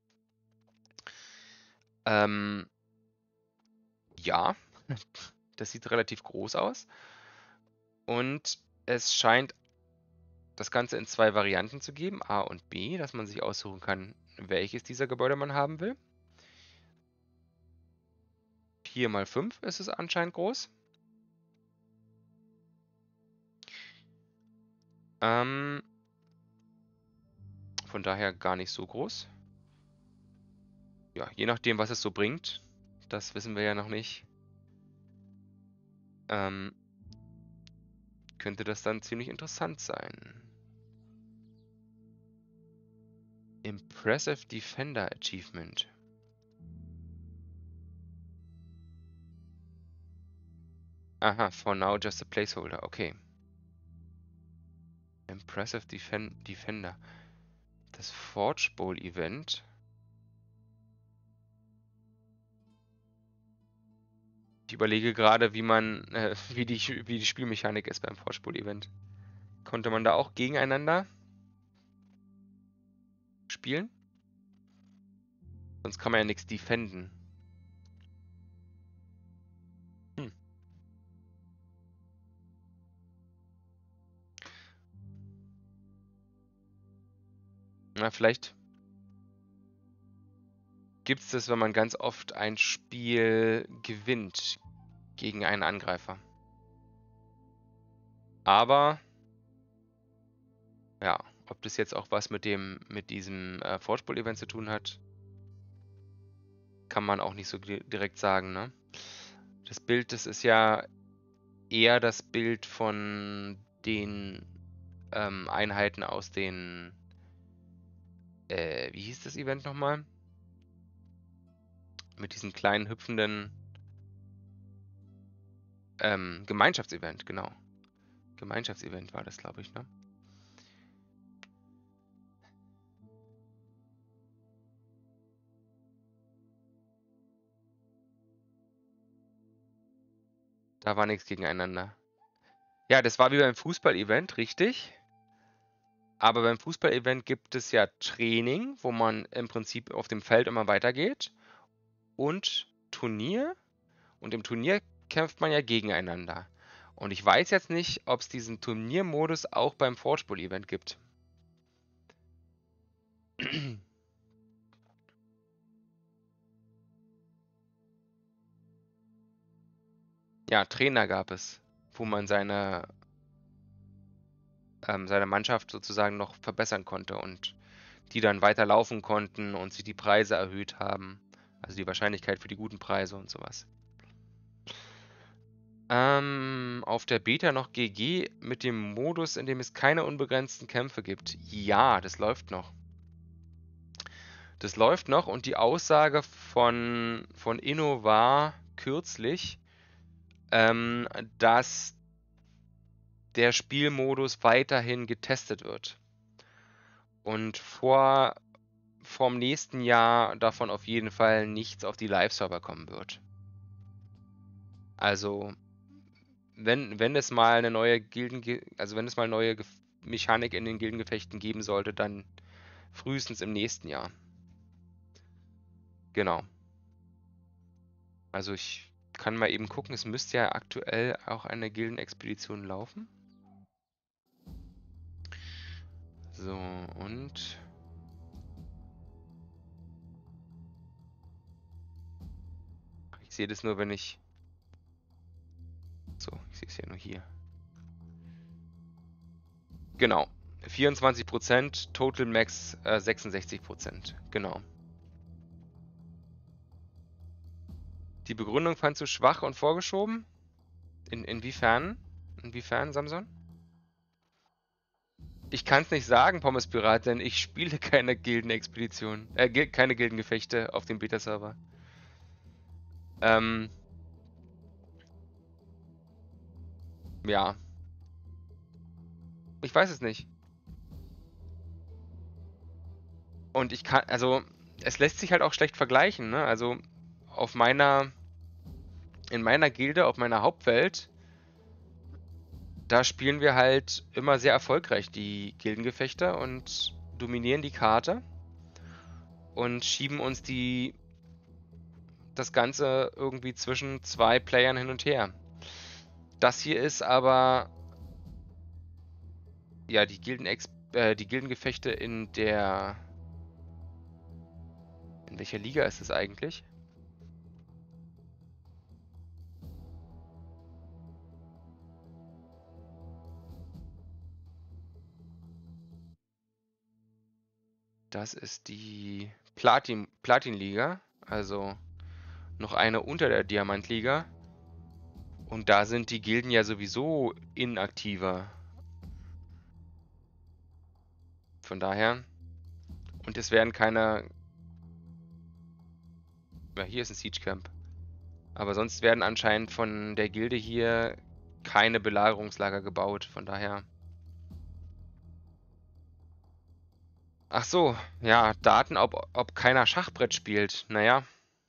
Ja, das sieht relativ groß aus. Und es scheint das Ganze in 2 Varianten zu geben, A und B, dass man sich aussuchen kann, welches dieser Gebäude man haben will. 4x5 ist es anscheinend groß. Von daher gar nicht so groß. Ja, je nachdem, was es so bringt. Das wissen wir ja noch nicht. Könnte das dann ziemlich interessant sein. Impressive Defender Achievement. Aha, for now just a placeholder. Okay. Impressive Defender. Das Forge Bowl Event. Ich überlege gerade, wie die Spielmechanik ist beim Forge Bowl Event. Konnte man da auch gegeneinander spielen? Sonst kann man ja nichts defenden. Na, vielleicht gibt es das, wenn man ganz oft ein Spiel gewinnt gegen einen Angreifer. Aber ja, ob das jetzt auch was mit diesem Forge Bowl Event zu tun hat, kann man auch nicht so direkt sagen, ne? Das Bild, das ist ja eher das Bild von den Einheiten aus den wie hieß das Event nochmal? Mit diesen kleinen hüpfenden Gemeinschaftsevent, genau. Gemeinschaftsevent war das, glaube ich, ne? Da war nichts gegeneinander. Ja, das war wie beim Fußball-Event, richtig. Aber beim Fußball-Event gibt es ja Training, wo man im Prinzip auf dem Feld immer weitergeht. Und Turnier. Und im Turnier kämpft man ja gegeneinander. Und ich weiß jetzt nicht, ob es diesen Turniermodus auch beim Forge Bowl Event gibt. Ja, Trainer gab es, wo man seine Mannschaft sozusagen noch verbessern konnte und die dann weiter laufen konnten und sich die Preise erhöht haben. Also die Wahrscheinlichkeit für die guten Preise und sowas. Auf der Beta noch GG mit dem Modus, in dem es keine unbegrenzten Kämpfe gibt. Ja, das läuft noch. Das läuft noch und die Aussage von Inno war kürzlich, dass der Spielmodus weiterhin getestet wird. Und vorm nächsten Jahr davon auf jeden Fall nichts auf die Live-Server kommen wird. Also, wenn es mal eine neue Mechanik in den Gildengefechten geben sollte, dann frühestens im nächsten Jahr. Genau. Also ich kann mal eben gucken, es müsste ja aktuell auch eine Gildenexpedition laufen. So, und ich sehe das nur, wenn ich... So, ich sehe es ja nur hier. Genau. 24%, Total Max 66%. Genau. Die Begründung fandst du schwach und vorgeschoben? Inwiefern? Inwiefern, Samson? Ich kann es nicht sagen, Pommes Pirat, denn ich spiele keine Gildenexpedition, keine Gildengefechte auf dem Beta-Server. Ja. Ich weiß es nicht. Und also, es lässt sich halt auch schlecht vergleichen, ne? Also, in meiner Gilde, auf meiner Hauptwelt, da spielen wir halt immer sehr erfolgreich die Gildengefechte und dominieren die Karte und schieben uns das Ganze irgendwie zwischen zwei Playern hin und her. Das hier ist aber ja die Gildengefechte in welcher Liga ist es eigentlich? Das ist die Platin-Liga, also noch eine unter der Diamantliga. Und da sind die Gilden ja sowieso inaktiver. Von daher. Und es werden keine. Ja, hier ist ein Siege Camp. Aber sonst werden anscheinend von der Gilde hier keine Belagerungslager gebaut. Von daher. Ach so, ja, Daten, ob keiner Schachbrett spielt. Naja,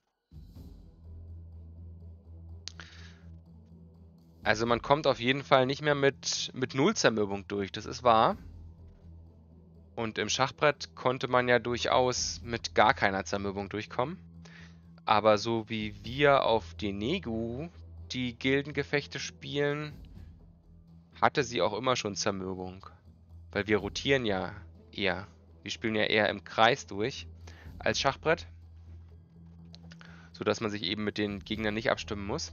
also man kommt auf jeden Fall nicht mehr mit Null-Zermürbung durch, das ist wahr. Und im Schachbrett konnte man ja durchaus mit gar keiner Zermürbung durchkommen. Aber so wie wir auf Denegu die Gildengefechte spielen, hatte sie auch immer schon Zermürbung. Weil wir rotieren ja eher. Wir spielen ja eher im Kreis durch als Schachbrett, sodass man sich eben mit den Gegnern nicht abstimmen muss.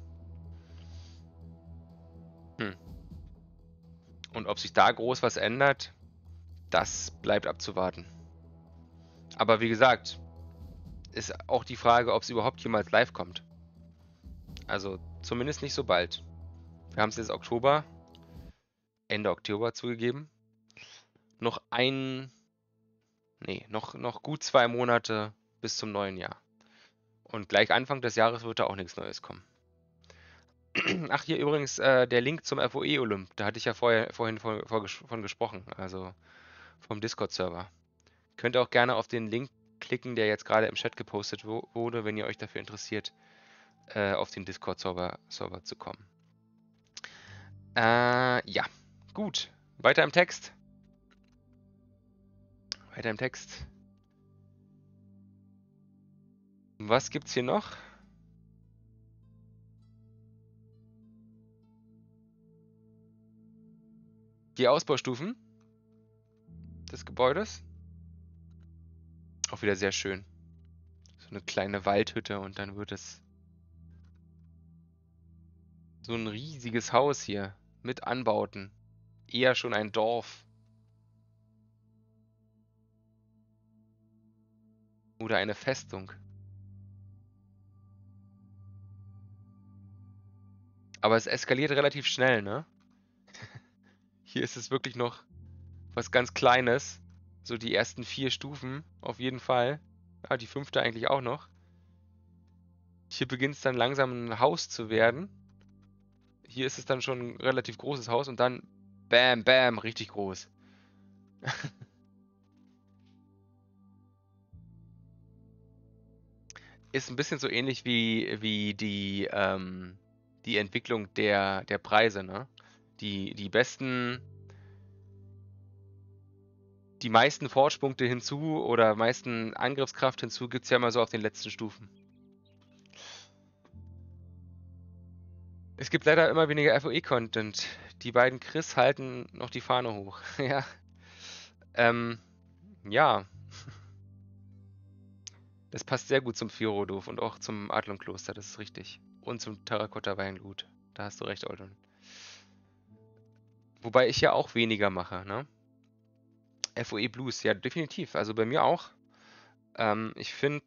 Hm. Und ob sich da groß was ändert, das bleibt abzuwarten. Aber wie gesagt, ist auch die Frage, ob es überhaupt jemals live kommt. Also zumindest nicht so bald. Wir haben es jetzt Oktober, Ende Oktober zugegeben. Noch noch gut 2 Monate bis zum neuen Jahr. Und gleich Anfang des Jahres wird da auch nichts Neues kommen. Ach, hier übrigens der Link zum FOE Olymp. Da hatte ich ja vorhin von gesprochen, also vom Discord-Server. Könnt ihr auch gerne auf den Link klicken, der jetzt gerade im Chat gepostet wurde, wenn ihr euch dafür interessiert, auf den Discord-Server zu kommen. Ja, gut. Weiter im Text. Weiter im Text. Was gibt's hier noch? Die Ausbaustufen des Gebäudes. Auch wieder sehr schön. So eine kleine Waldhütte und dann wird es so ein riesiges Haus hier mit Anbauten. Eher schon ein Dorf. Oder eine Festung. Aber es eskaliert relativ schnell, ne? Hier ist es wirklich noch was ganz Kleines. So die ersten 4 Stufen auf jeden Fall. Ja, die 5. eigentlich auch noch. Hier beginnt es dann langsam ein Haus zu werden. Hier ist es dann schon ein relativ großes Haus und dann bam, bam, richtig groß. Ist ein bisschen so ähnlich wie die Entwicklung der Preise, ne? Die besten, die meisten Fortschritte hinzu oder meisten Angriffskraft hinzu gibt es ja immer so auf den letzten Stufen. Es gibt leider immer weniger FOE-Content. Die beiden Chris halten noch die Fahne hoch. Ja. Ja. Das passt sehr gut zum Fyrodov und auch zum Adlon-Kloster, das ist richtig. Und zum Terrakotta-Weingut. Da hast du recht, Oldon. Wobei ich ja auch weniger mache, ne? FOE Blues, ja, definitiv. Also bei mir auch. Ich finde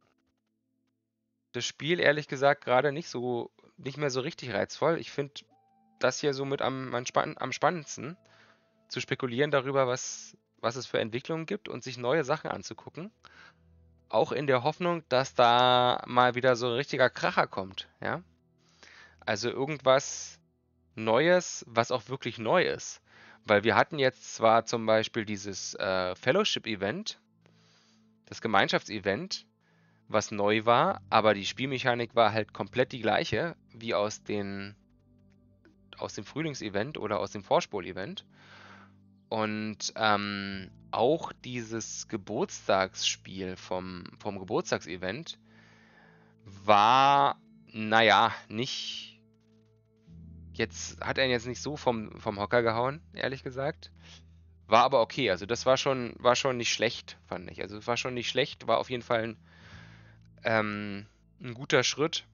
das Spiel ehrlich gesagt gerade nicht mehr so richtig reizvoll. Ich finde das hier somit am spannendsten, zu spekulieren darüber, was es für Entwicklungen gibt und sich neue Sachen anzugucken. Auch in der Hoffnung, dass da mal wieder so ein richtiger Kracher kommt, ja? Also irgendwas Neues, was auch wirklich neu ist. Weil wir hatten jetzt zwar zum Beispiel dieses Fellowship-Event, das Gemeinschaftsevent, was neu war, aber die Spielmechanik war halt komplett die gleiche wie aus dem Frühlingsevent oder aus dem Vorspul-Event. Und auch dieses Geburtstagsspiel vom Geburtstagsevent war, naja, nicht. Hat er jetzt nicht so vom Hocker gehauen, ehrlich gesagt. War aber okay. Also das war schon nicht schlecht, fand ich. Also es war schon nicht schlecht, war auf jeden Fall ein guter Schritt,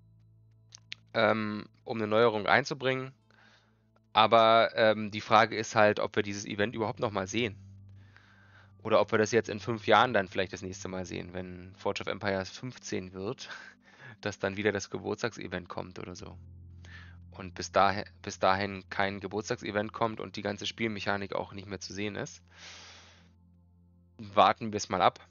um eine Neuerung einzubringen. Aber die Frage ist halt, ob wir dieses Event überhaupt nochmal sehen. Oder ob wir das jetzt in 5 Jahren dann vielleicht das nächste Mal sehen, wenn Forge of Empires 15 wird, dass dann wieder das Geburtstagsevent kommt oder so. Und bis dahin kein Geburtstagsevent kommt und die ganze Spielmechanik auch nicht mehr zu sehen ist. Warten wir es mal ab.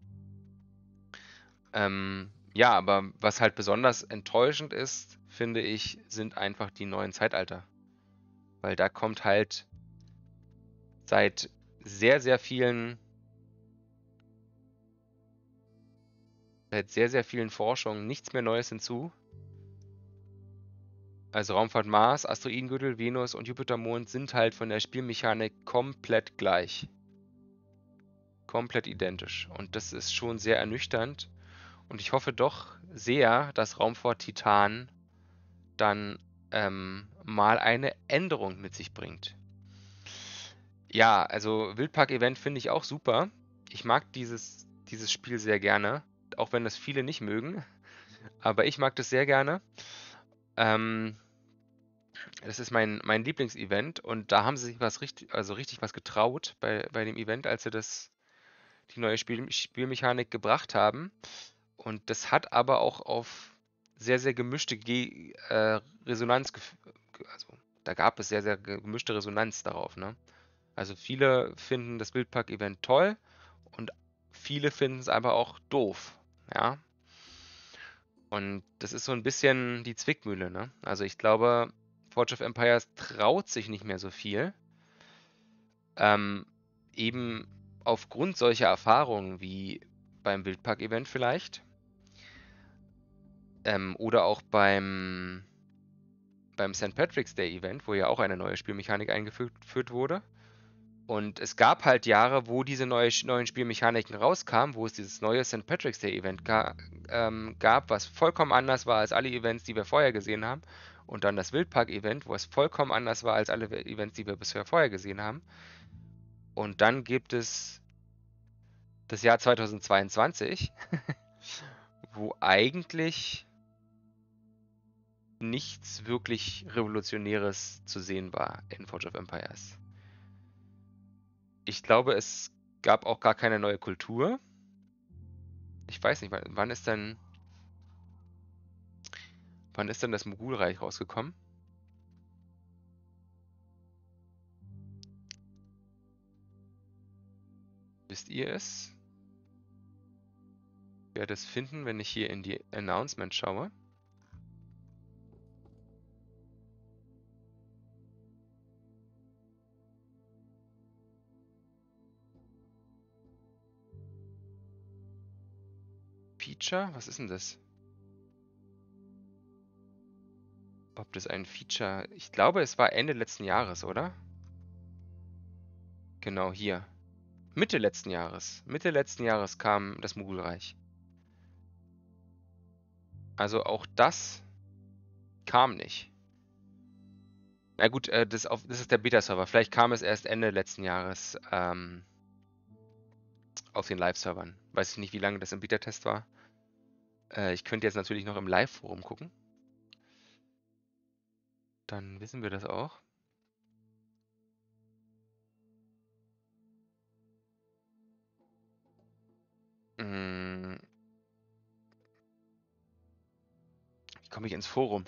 Ja, aber was halt besonders enttäuschend ist, finde ich, sind einfach die neuen Zeitalter. Weil da kommt halt seit sehr, sehr vielen seit sehr, sehr vielen Forschungen nichts mehr Neues hinzu. Also Raumfahrt Mars, Asteroidengürtel, Venus und Jupitermond sind halt von der Spielmechanik komplett gleich. Komplett identisch. Und das ist schon sehr ernüchternd. Und ich hoffe doch sehr, dass Raumfahrt Titan dann mal eine Änderung mit sich bringt. Ja, also Wildpark-Event finde ich auch super. Ich mag dieses Spiel sehr gerne, auch wenn das viele nicht mögen. Aber ich mag das sehr gerne. Das ist mein Lieblingsevent und da haben sie sich richtig was getraut bei dem Event, als sie die neue Spielmechanik gebracht haben. Und das hat aber auch auf sehr, sehr gemischte Resonanz, also da gab es sehr, sehr gemischte Resonanz darauf, ne? Also viele finden das Wildpark-Event toll und viele finden es aber auch doof, ja? Und das ist so ein bisschen die Zwickmühle, ne? Also ich glaube, Forge of Empires traut sich nicht mehr so viel. Eben aufgrund solcher Erfahrungen wie beim Wildpark-Event vielleicht. Oder auch beim St. Patrick's Day Event, wo ja auch eine neue Spielmechanik eingeführt wurde. Und es gab halt Jahre, wo diese neuen Spielmechaniken rauskamen, wo es dieses neue St. Patrick's Day Event gab, was vollkommen anders war als alle Events, die wir vorher gesehen haben. Und dann das Wildpark-Event, wo es vollkommen anders war als alle Events, die wir bisher vorher gesehen haben. Und dann gibt es das Jahr 2022, wo eigentlich nichts wirklich Revolutionäres zu sehen war in Forge of Empires. Ich glaube, es gab auch gar keine neue Kultur. Ich weiß nicht, wann ist denn das Mogulreich rausgekommen? Wisst ihr es? Ich werde es finden, wenn ich hier in die Announcement schaue. Feature? Was ist denn das? Ob das ein Feature... Ich glaube, es war Ende letzten Jahres, oder? Genau, hier. Mitte letzten Jahres. Mitte letzten Jahres kam das Mogulreich. Also auch das kam nicht. Na gut, das ist der Beta-Server. Vielleicht kam es erst Ende letzten Jahres auf den Live-Servern. Weiß ich nicht, wie lange das im Beta-Test war. Ich könnte jetzt natürlich noch im Live-Forum gucken. Dann wissen wir das auch. Wie komme ich ins Forum?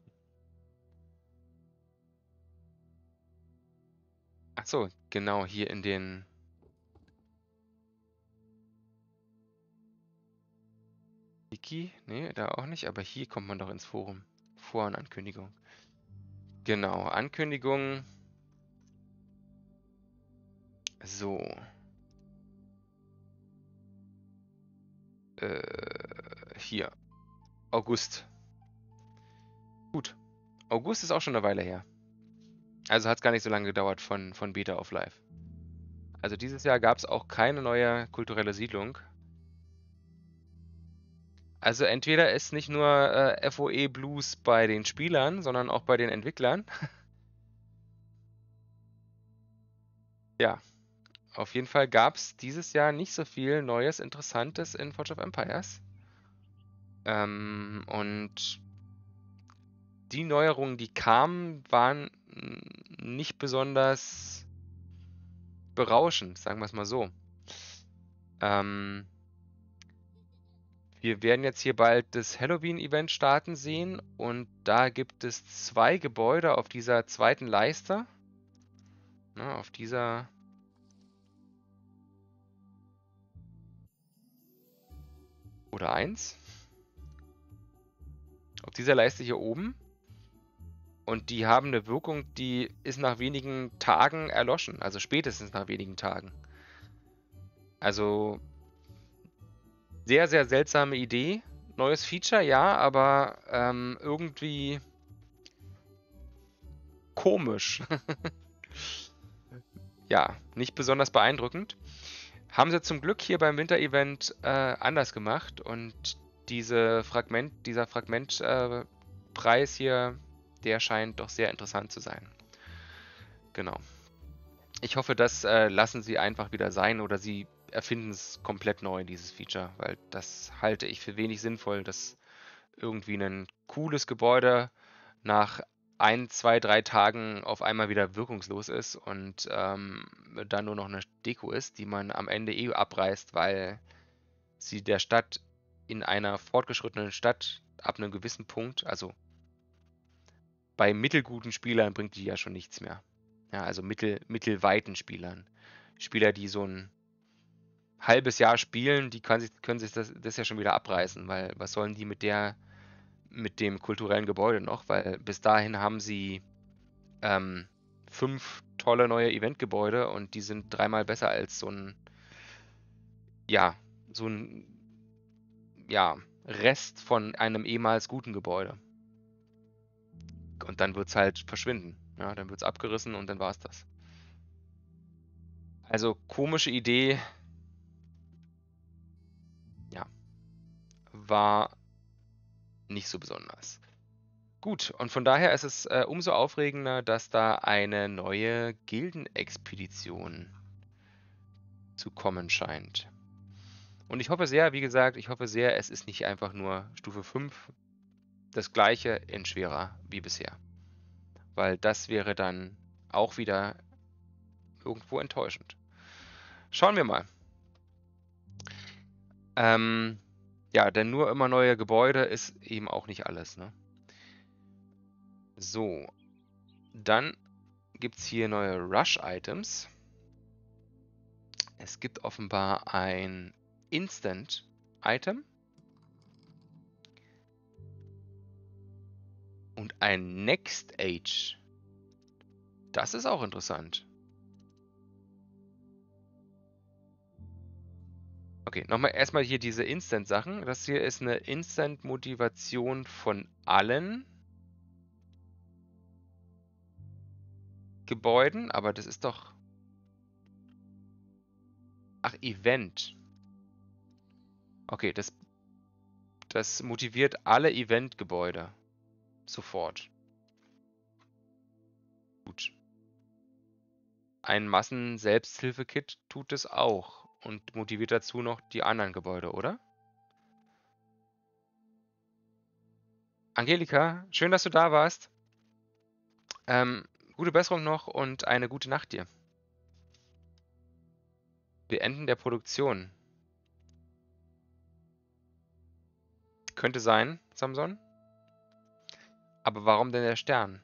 Ach so, genau, hier in den... Wiki? Nee, da auch nicht, aber hier kommt man doch ins Forum. Vor- und Ankündigung. Genau, Ankündigung. So. Hier. August. Gut. August ist auch schon eine Weile her. Also hat es gar nicht so lange gedauert von Beta auf Live. Also dieses Jahr gab es auch keine neue kulturelle Siedlung. Also entweder ist nicht nur FOE Blues bei den Spielern, sondern auch bei den Entwicklern. Ja, auf jeden Fall gab es dieses Jahr nicht so viel Neues, Interessantes in Forge of Empires. Und die Neuerungen, die kamen, waren nicht besonders berauschend, sagen wir es mal so. Wir werden jetzt hier bald das Halloween-Event starten sehen und da gibt es 2 Gebäude auf dieser zweiten Leiste. Ne, auf dieser... Oder 1. Auf dieser Leiste hier oben. Und die haben eine Wirkung, die ist nach wenigen Tagen erloschen. Also spätestens nach wenigen Tagen. Also Sehr, sehr seltsame Idee. Neues Feature, ja, aber irgendwie komisch. Ja, nicht besonders beeindruckend. Haben sie zum Glück hier beim Winter-Event anders gemacht und dieser Fragmentpreis hier, der scheint doch sehr interessant zu sein. Genau. Ich hoffe, das lassen sie einfach wieder sein oder sie erfinden es komplett neu, dieses Feature, weil das halte ich für wenig sinnvoll, dass irgendwie ein cooles Gebäude nach 1, 2, 3 Tagen auf einmal wieder wirkungslos ist und dann nur noch eine Deko ist, die man am Ende eh abreißt, weil sie der Stadt in einer fortgeschrittenen Stadt ab einem gewissen Punkt, also bei mittelguten Spielern bringt die ja schon nichts mehr. Ja, also mittelweiten Spielern. Spieler, die so ein halbes Jahr spielen, die können sich das ja schon wieder abreißen, weil was sollen die mit dem kulturellen Gebäude noch? Weil bis dahin haben sie 5 tolle neue Eventgebäude und die sind dreimal besser als ja, so ein, ja, Rest von einem ehemals guten Gebäude. Und dann wird es halt verschwinden. Ja, dann wird es abgerissen und dann war es das. Also komische Idee, ja, war nicht so besonders. Gut, und von daher ist es umso aufregender, dass da eine neue Gildenexpedition zu kommen scheint. Und ich hoffe sehr, wie gesagt, ich hoffe sehr, es ist nicht einfach nur Stufe 5, das gleiche in schwerer wie bisher. Weil das wäre dann auch wieder irgendwo enttäuschend. Schauen wir mal. Ja, denn nur immer neue Gebäude ist eben auch nicht alles, ne? So, dann gibt es hier neue Rush-Items. Es gibt offenbar ein Instant-Item und ein Next Age. Das ist auch interessant. Okay, nochmal erstmal hier diese Instant-Sachen. Das hier ist eine Instant-Motivation von allen Gebäuden, aber das ist doch... Ach, Event. Okay, das motiviert alle Event-Gebäude. Sofort. Gut. Ein Massen-Selbsthilfe-Kit tut es auch und motiviert dazu noch die anderen Gebäude, oder? Angelika, schön, dass du da warst. Gute Besserung noch und eine gute Nacht dir. Beenden der Produktion. Könnte sein, Samson. Aber warum denn der Stern?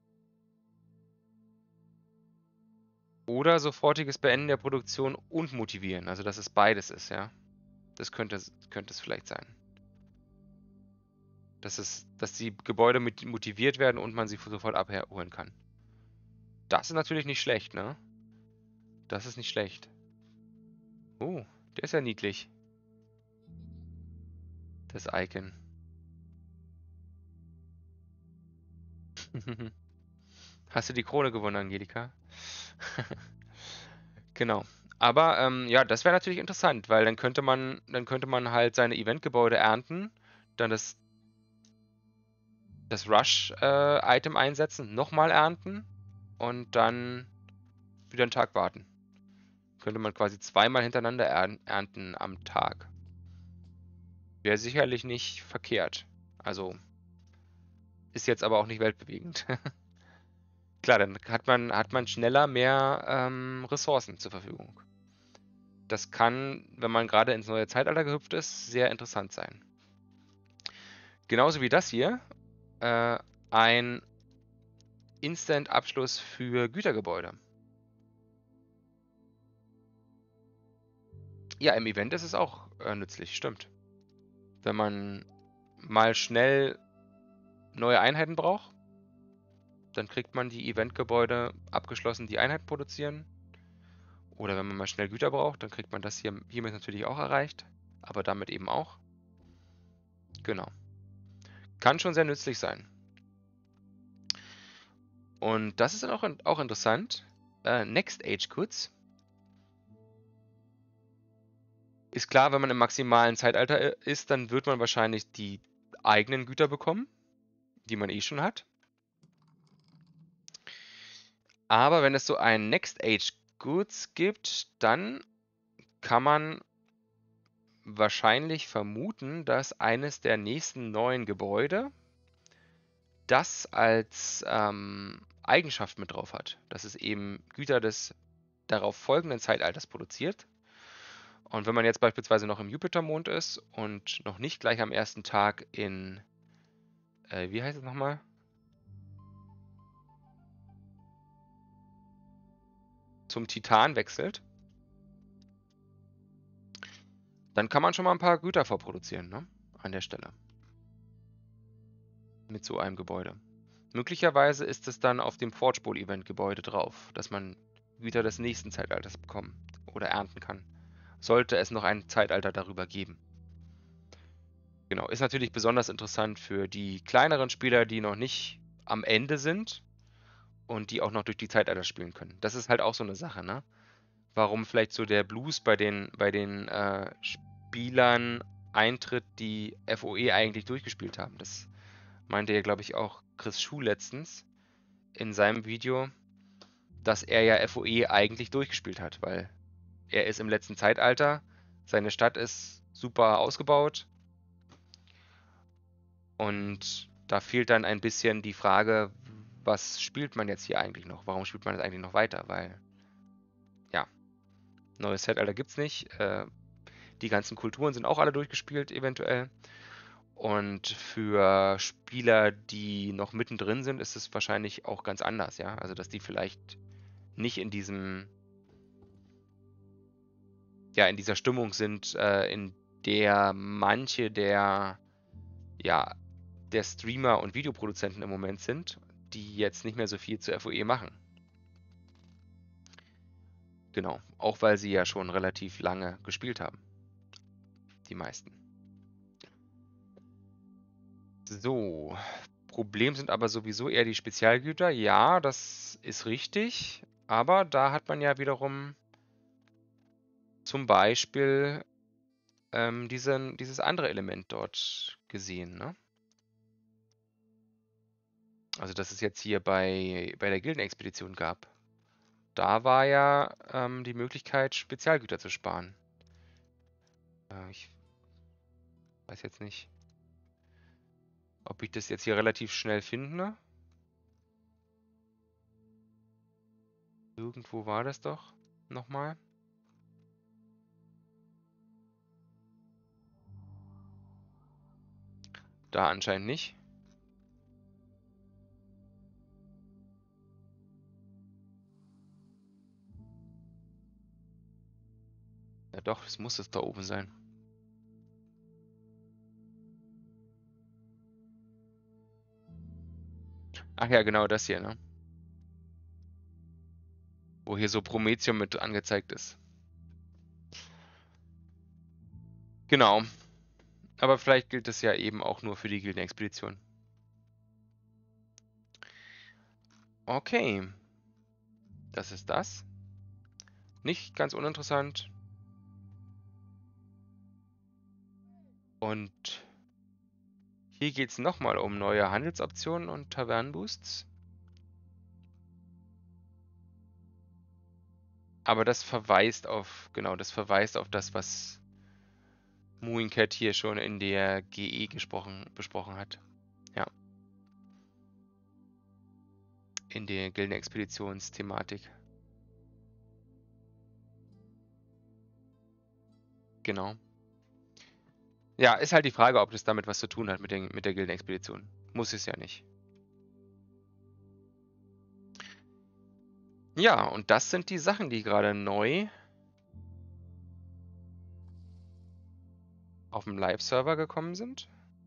Oder sofortiges Beenden der Produktion und motivieren. Also, dass es beides ist, ja. Das könnte es vielleicht sein. Dass die Gebäude motiviert werden und man sie sofort abholen kann. Das ist natürlich nicht schlecht, ne? Das ist nicht schlecht. Oh, der ist ja niedlich. Das Icon. Hast du die Krone gewonnen, Angelika? Genau. Aber ja, das wäre natürlich interessant, weil dann könnte man halt seine Eventgebäude ernten, dann das Rush-Item einsetzen, nochmal ernten und dann wieder einen Tag warten. Könnte man quasi zweimal hintereinander ernten am Tag. Wäre sicherlich nicht verkehrt. Also ist jetzt aber auch nicht weltbewegend. Klar, dann hat man schneller mehr Ressourcen zur Verfügung. Das kann, wenn man gerade ins neue Zeitalter gehüpft ist, sehr interessant sein. Genauso wie das hier. Ein Instant-Abschluss für Gütergebäude. Ja, im Event ist es auch nützlich, stimmt. Wenn man mal schnell neue Einheiten braucht, dann kriegt man die Eventgebäude abgeschlossen, die Einheiten produzieren. Oder wenn man mal schnell Güter braucht, dann kriegt man das hiermit natürlich auch erreicht. aber damit eben auch. Genau. Kann schon sehr nützlich sein. Und das ist dann auch interessant. Next Age Goods. Ist klar, wenn man im maximalen Zeitalter ist, dann wird man wahrscheinlich die eigenen Güter bekommen, die man eh schon hat. Aber wenn es so ein Next Age Goods gibt, dann kann man wahrscheinlich vermuten, dass eines der nächsten neuen Gebäude das als Eigenschaft mit drauf hat, dass es eben Güter des darauf folgenden Zeitalters produziert. Und wenn man jetzt beispielsweise noch im Jupitermond ist und noch nicht gleich am ersten Tag in, wie heißt es nochmal? Zum Titan wechselt, dann kann man schon mal ein paar Güter vorproduzieren, ne? An der Stelle. Mit so einem Gebäude. Möglicherweise ist es dann auf dem Forge Bowl Event Gebäude drauf, dass man Güter des nächsten Zeitalters bekommen oder ernten kann. Sollte es noch ein Zeitalter darüber geben. Genau, ist natürlich besonders interessant für die kleineren Spieler, die noch nicht am Ende sind und die auch noch durch die Zeitalter spielen können. Das ist halt auch so eine Sache, ne? Warum vielleicht so der Blues bei den Spielern eintritt, die FOE eigentlich durchgespielt haben. Das meinte ja, glaube ich, auch Chris Schuh letztens in seinem Video, dass er ja FOE eigentlich durchgespielt hat, weil er ist im letzten Zeitalter, seine Stadt ist super ausgebaut und da fehlt dann ein bisschen die Frage, was spielt man jetzt hier eigentlich noch? Warum spielt man das eigentlich noch weiter? Weil, ja, neues Zeitalter gibt's nicht. Die ganzen Kulturen sind auch alle durchgespielt, eventuell. Und für Spieler, die noch mittendrin sind, ist es wahrscheinlich auch ganz anders, ja. Also, dass die vielleicht nicht in diesem, ja, in dieser Stimmung sind, in der manche ja, der Streamer und Videoproduzenten im Moment sind, die jetzt nicht mehr so viel zu FOE machen. Genau, auch weil sie ja schon relativ lange gespielt haben. Die meisten. So, Problem sind aber sowieso eher die Spezialgüter. Ja, das ist richtig, aber da hat man ja wiederum zum Beispiel dieses andere Element dort gesehen, ne? Also, dass es jetzt hier bei der Gildenexpedition gab. Da war ja die Möglichkeit, Spezialgüter zu sparen. Ich weiß jetzt nicht, ob ich das jetzt hier relativ schnell finde. Irgendwo war das doch nochmal. Da anscheinend nicht. Ja doch, es muss es da oben sein. Ach ja, genau das hier, ne? Wo hier so Prometheum mit angezeigt ist. Genau. Aber vielleicht gilt das ja eben auch nur für die Gildenexpedition. Okay. Das ist das. Nicht ganz uninteressant. Und hier geht es nochmal um neue Handelsoptionen und Tavernenboosts. Aber das verweist auf, genau, das verweist auf das, was Mooincat hier schon in der GE besprochen hat. Ja. In der Gildenexpeditionsthematik. Genau. Ja, ist halt die Frage, ob das damit was zu tun hat mit der Gildenexpedition. Muss es ja nicht. Ja, und das sind die Sachen, die gerade neu auf dem Live-Server gekommen sind.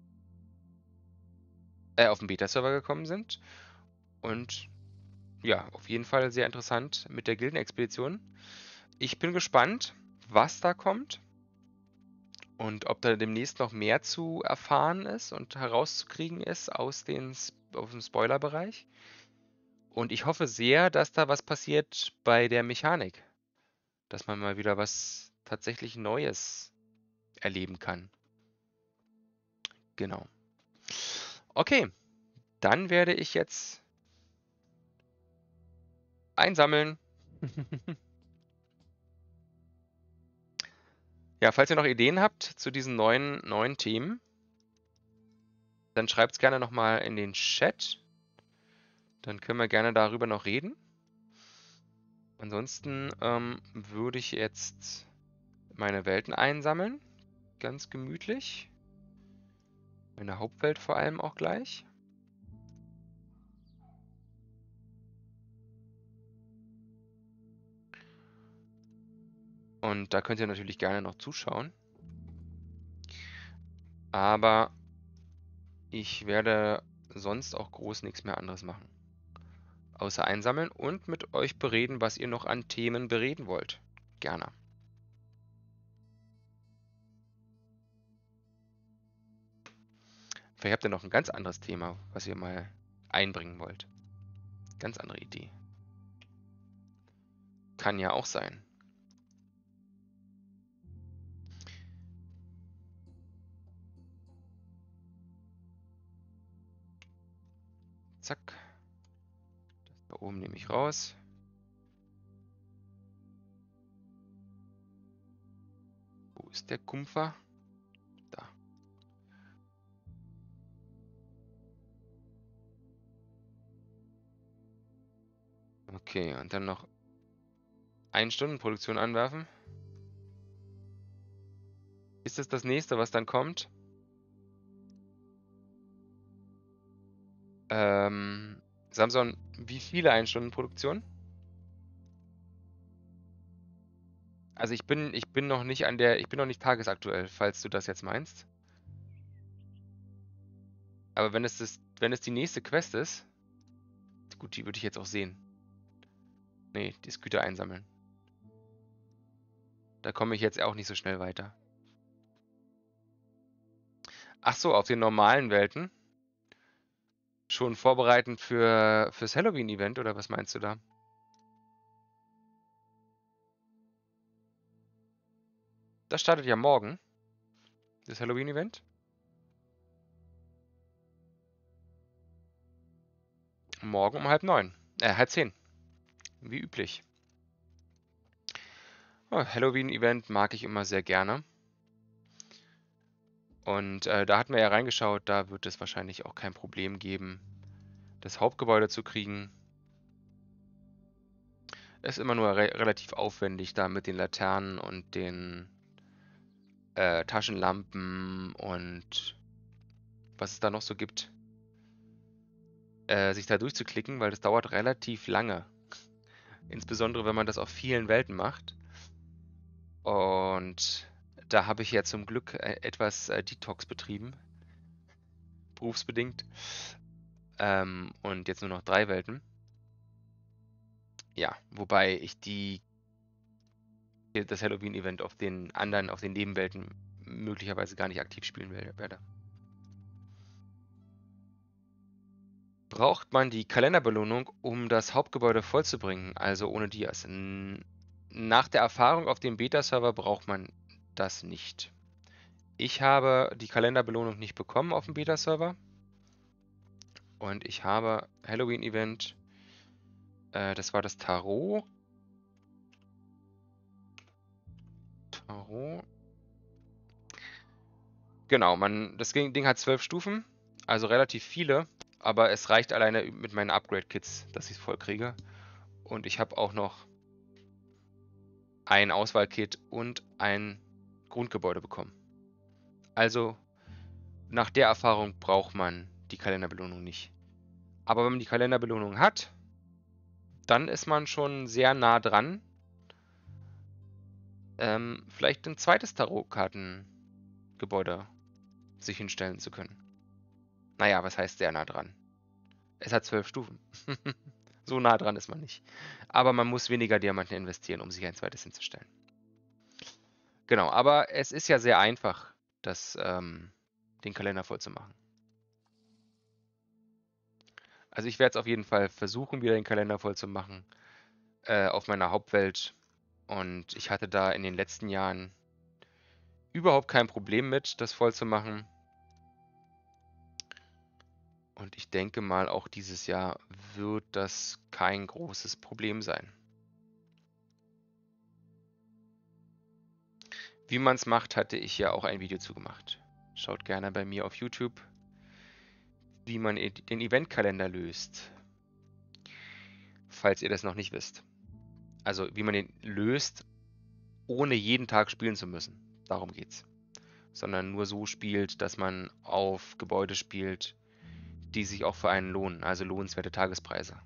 Auf dem Beta-Server gekommen sind. Und ja, auf jeden Fall sehr interessant mit der Gildenexpedition. Ich bin gespannt, was da kommt. Und ob da demnächst noch mehr zu erfahren ist und herauszukriegen ist aus dem Spoilerbereich. Und ich hoffe sehr, dass da was passiert bei der Mechanik. Dass man mal wieder was tatsächlich Neues erleben kann. Genau. Okay, dann werde ich jetzt einsammeln. Ja, falls ihr noch Ideen habt zu diesen neuen Themen, dann schreibt es gerne nochmal in den Chat. Dann können wir gerne darüber noch reden. Ansonsten würde ich jetzt meine Welten einsammeln. Ganz gemütlich. Meine Hauptwelt vor allem auch gleich. Und da könnt ihr natürlich gerne noch zuschauen. Aber ich werde sonst auch groß nichts mehr anderes machen. Außer einsammeln und mit euch bereden, was ihr noch an Themen bereden wollt. Gerne. Vielleicht habt ihr noch ein ganz anderes Thema, was ihr mal einbringen wollt. Ganz andere Idee. Kann ja auch sein. Zack. Das da oben nehme ich raus. Wo ist der Kumpfer? Da. Okay, und dann noch 1 Stunden Produktion anwerfen. Ist das das nächste, was dann kommt? Samson, wie viele 1 Stunden Produktion? Also ich bin noch nicht ich bin noch nicht tagesaktuell, falls du das jetzt meinst. Aber wenn es die nächste Quest ist, gut, die würde ich jetzt auch sehen. Nee, die Güter einsammeln. Da komme ich jetzt auch nicht so schnell weiter. Ach so, auf den normalen Welten? Schon vorbereitend fürs Halloween-Event oder was meinst du da? Das startet ja morgen, das Halloween-Event. Morgen um 8:30. 8:30. Wie üblich. Oh, Halloween-Event mag ich immer sehr gerne. Und da hatten wir ja reingeschaut, da wird es wahrscheinlich auch kein Problem geben, das Hauptgebäude zu kriegen. Ist immer nur relativ aufwendig da mit den Laternen und den Taschenlampen und was es da noch so gibt, sich da durchzuklicken, weil das dauert relativ lange. Insbesondere, wenn man das auf vielen Welten macht. Und da habe ich ja zum Glück etwas Detox betrieben, berufsbedingt. Und jetzt nur noch 3 Welten. Ja, wobei ich das Halloween-Event auf den Nebenwelten möglicherweise gar nicht aktiv spielen werde. Braucht man die Kalenderbelohnung, um das Hauptgebäude vollzubringen, also ohne Dias? Nach der Erfahrung auf dem Beta-Server braucht man das nicht. Ich habe die Kalenderbelohnung nicht bekommen auf dem Beta-Server. Und ich habe Halloween-Event, das war das Tarot. Genau, das Ding hat 12 Stufen, also relativ viele, aber es reicht alleine mit meinen Upgrade-Kits, dass ich es voll kriege. Und ich habe auch noch ein Auswahlkit und ein Grundgebäude bekommen. Also nach der Erfahrung braucht man die Kalenderbelohnung nicht. Aber wenn man die Kalenderbelohnung hat, dann ist man schon sehr nah dran, vielleicht ein zweites Tarotkartengebäude sich hinstellen zu können. Naja, was heißt sehr nah dran? Es hat 12 Stufen. So nah dran ist man nicht. Aber man muss weniger Diamanten investieren, um sich ein zweites hinzustellen. Genau, aber es ist ja sehr einfach, den Kalender voll zu machen. Also ich werde es auf jeden Fall versuchen, wieder den Kalender voll zu machen, auf meiner Hauptwelt. Und ich hatte da in den letzten Jahren überhaupt kein Problem mit, das voll zu machen. Und ich denke mal, auch dieses Jahr wird das kein großes Problem sein. Wie man es macht, hatte ich ja auch ein Video zu gemacht. Schaut gerne bei mir auf YouTube, wie man den Eventkalender löst, falls ihr das noch nicht wisst. Also wie man den löst, ohne jeden Tag spielen zu müssen. Darum geht's. Sondern nur so spielt, dass man auf Gebäude spielt, die sich auch für einen lohnen, also lohnenswerte Tagespreise.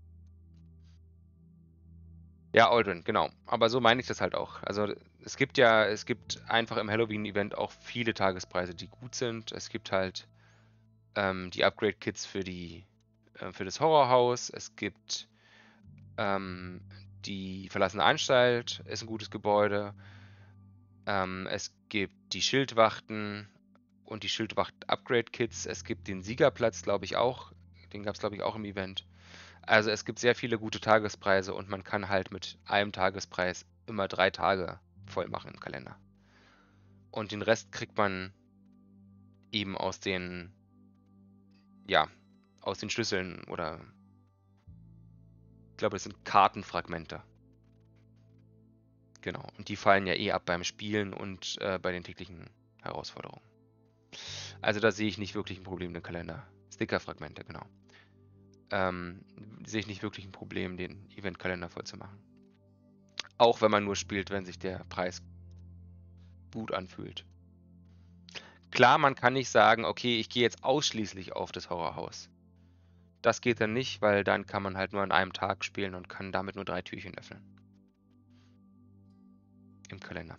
Ja, Aldrin, genau. Aber so meine ich das halt auch. Also es gibt einfach im Halloween-Event auch viele Tagespreise, die gut sind. Es gibt halt die Upgrade-Kits für das Horrorhaus. Es gibt die verlassene Anstalt, ist ein gutes Gebäude. Es gibt die Schildwachten und die Schildwacht-Upgrade-Kits. Es gibt den Siegerplatz, glaube ich, auch. Den gab es, glaube ich, auch im Event. Also es gibt sehr viele gute Tagespreise und man kann halt mit einem Tagespreis immer 3 Tage voll machen im Kalender. Und den Rest kriegt man eben ja, aus den Schlüsseln oder ich glaube, das sind Kartenfragmente. Genau. Und die fallen ja eh ab beim Spielen und bei den täglichen Herausforderungen. Also da sehe ich nicht wirklich ein Problem im Kalender. Stickerfragmente, genau. Sehe ich nicht wirklich ein Problem, den Eventkalender voll zu machen. Auch wenn man nur spielt, wenn sich der Preis gut anfühlt. Klar, man kann nicht sagen, okay, ich gehe jetzt ausschließlich auf das Horrorhaus. Das geht dann nicht, weil dann kann man halt nur an einem Tag spielen und kann damit nur 3 Türchen öffnen. Im Kalender.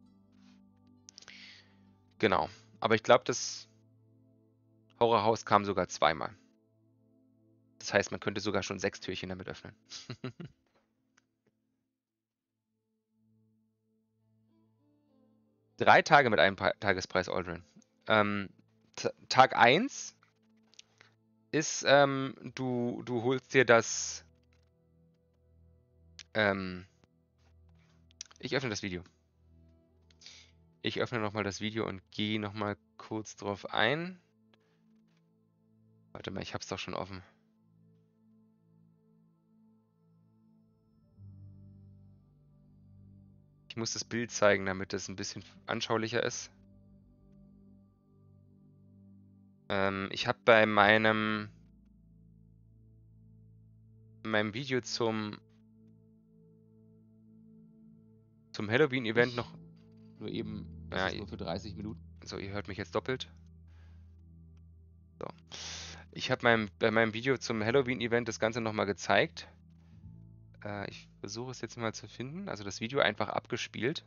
Genau. Aber ich glaube, das Horrorhaus kam sogar 2-mal. Das heißt, man könnte sogar schon 6 Türchen damit öffnen. 3 Tage mit einem Tagespreis, Aldrin. Tag 1 ist, du holst dir das. Ich öffne das Video. Ich öffne nochmal das Video und gehe nochmal kurz drauf ein. Warte mal, ich hab's doch schon offen. Ich muss das Bild zeigen, damit es ein bisschen anschaulicher ist. Ich habe bei meinem Video zum Halloween-Event noch nur eben, ja, nur für 30 Minuten. So, ihr hört mich jetzt doppelt. So. Ich habe bei meinem Video zum Halloween-Event das Ganze nochmal gezeigt. Ich versuche es jetzt mal zu finden. Also das Video einfach abgespielt.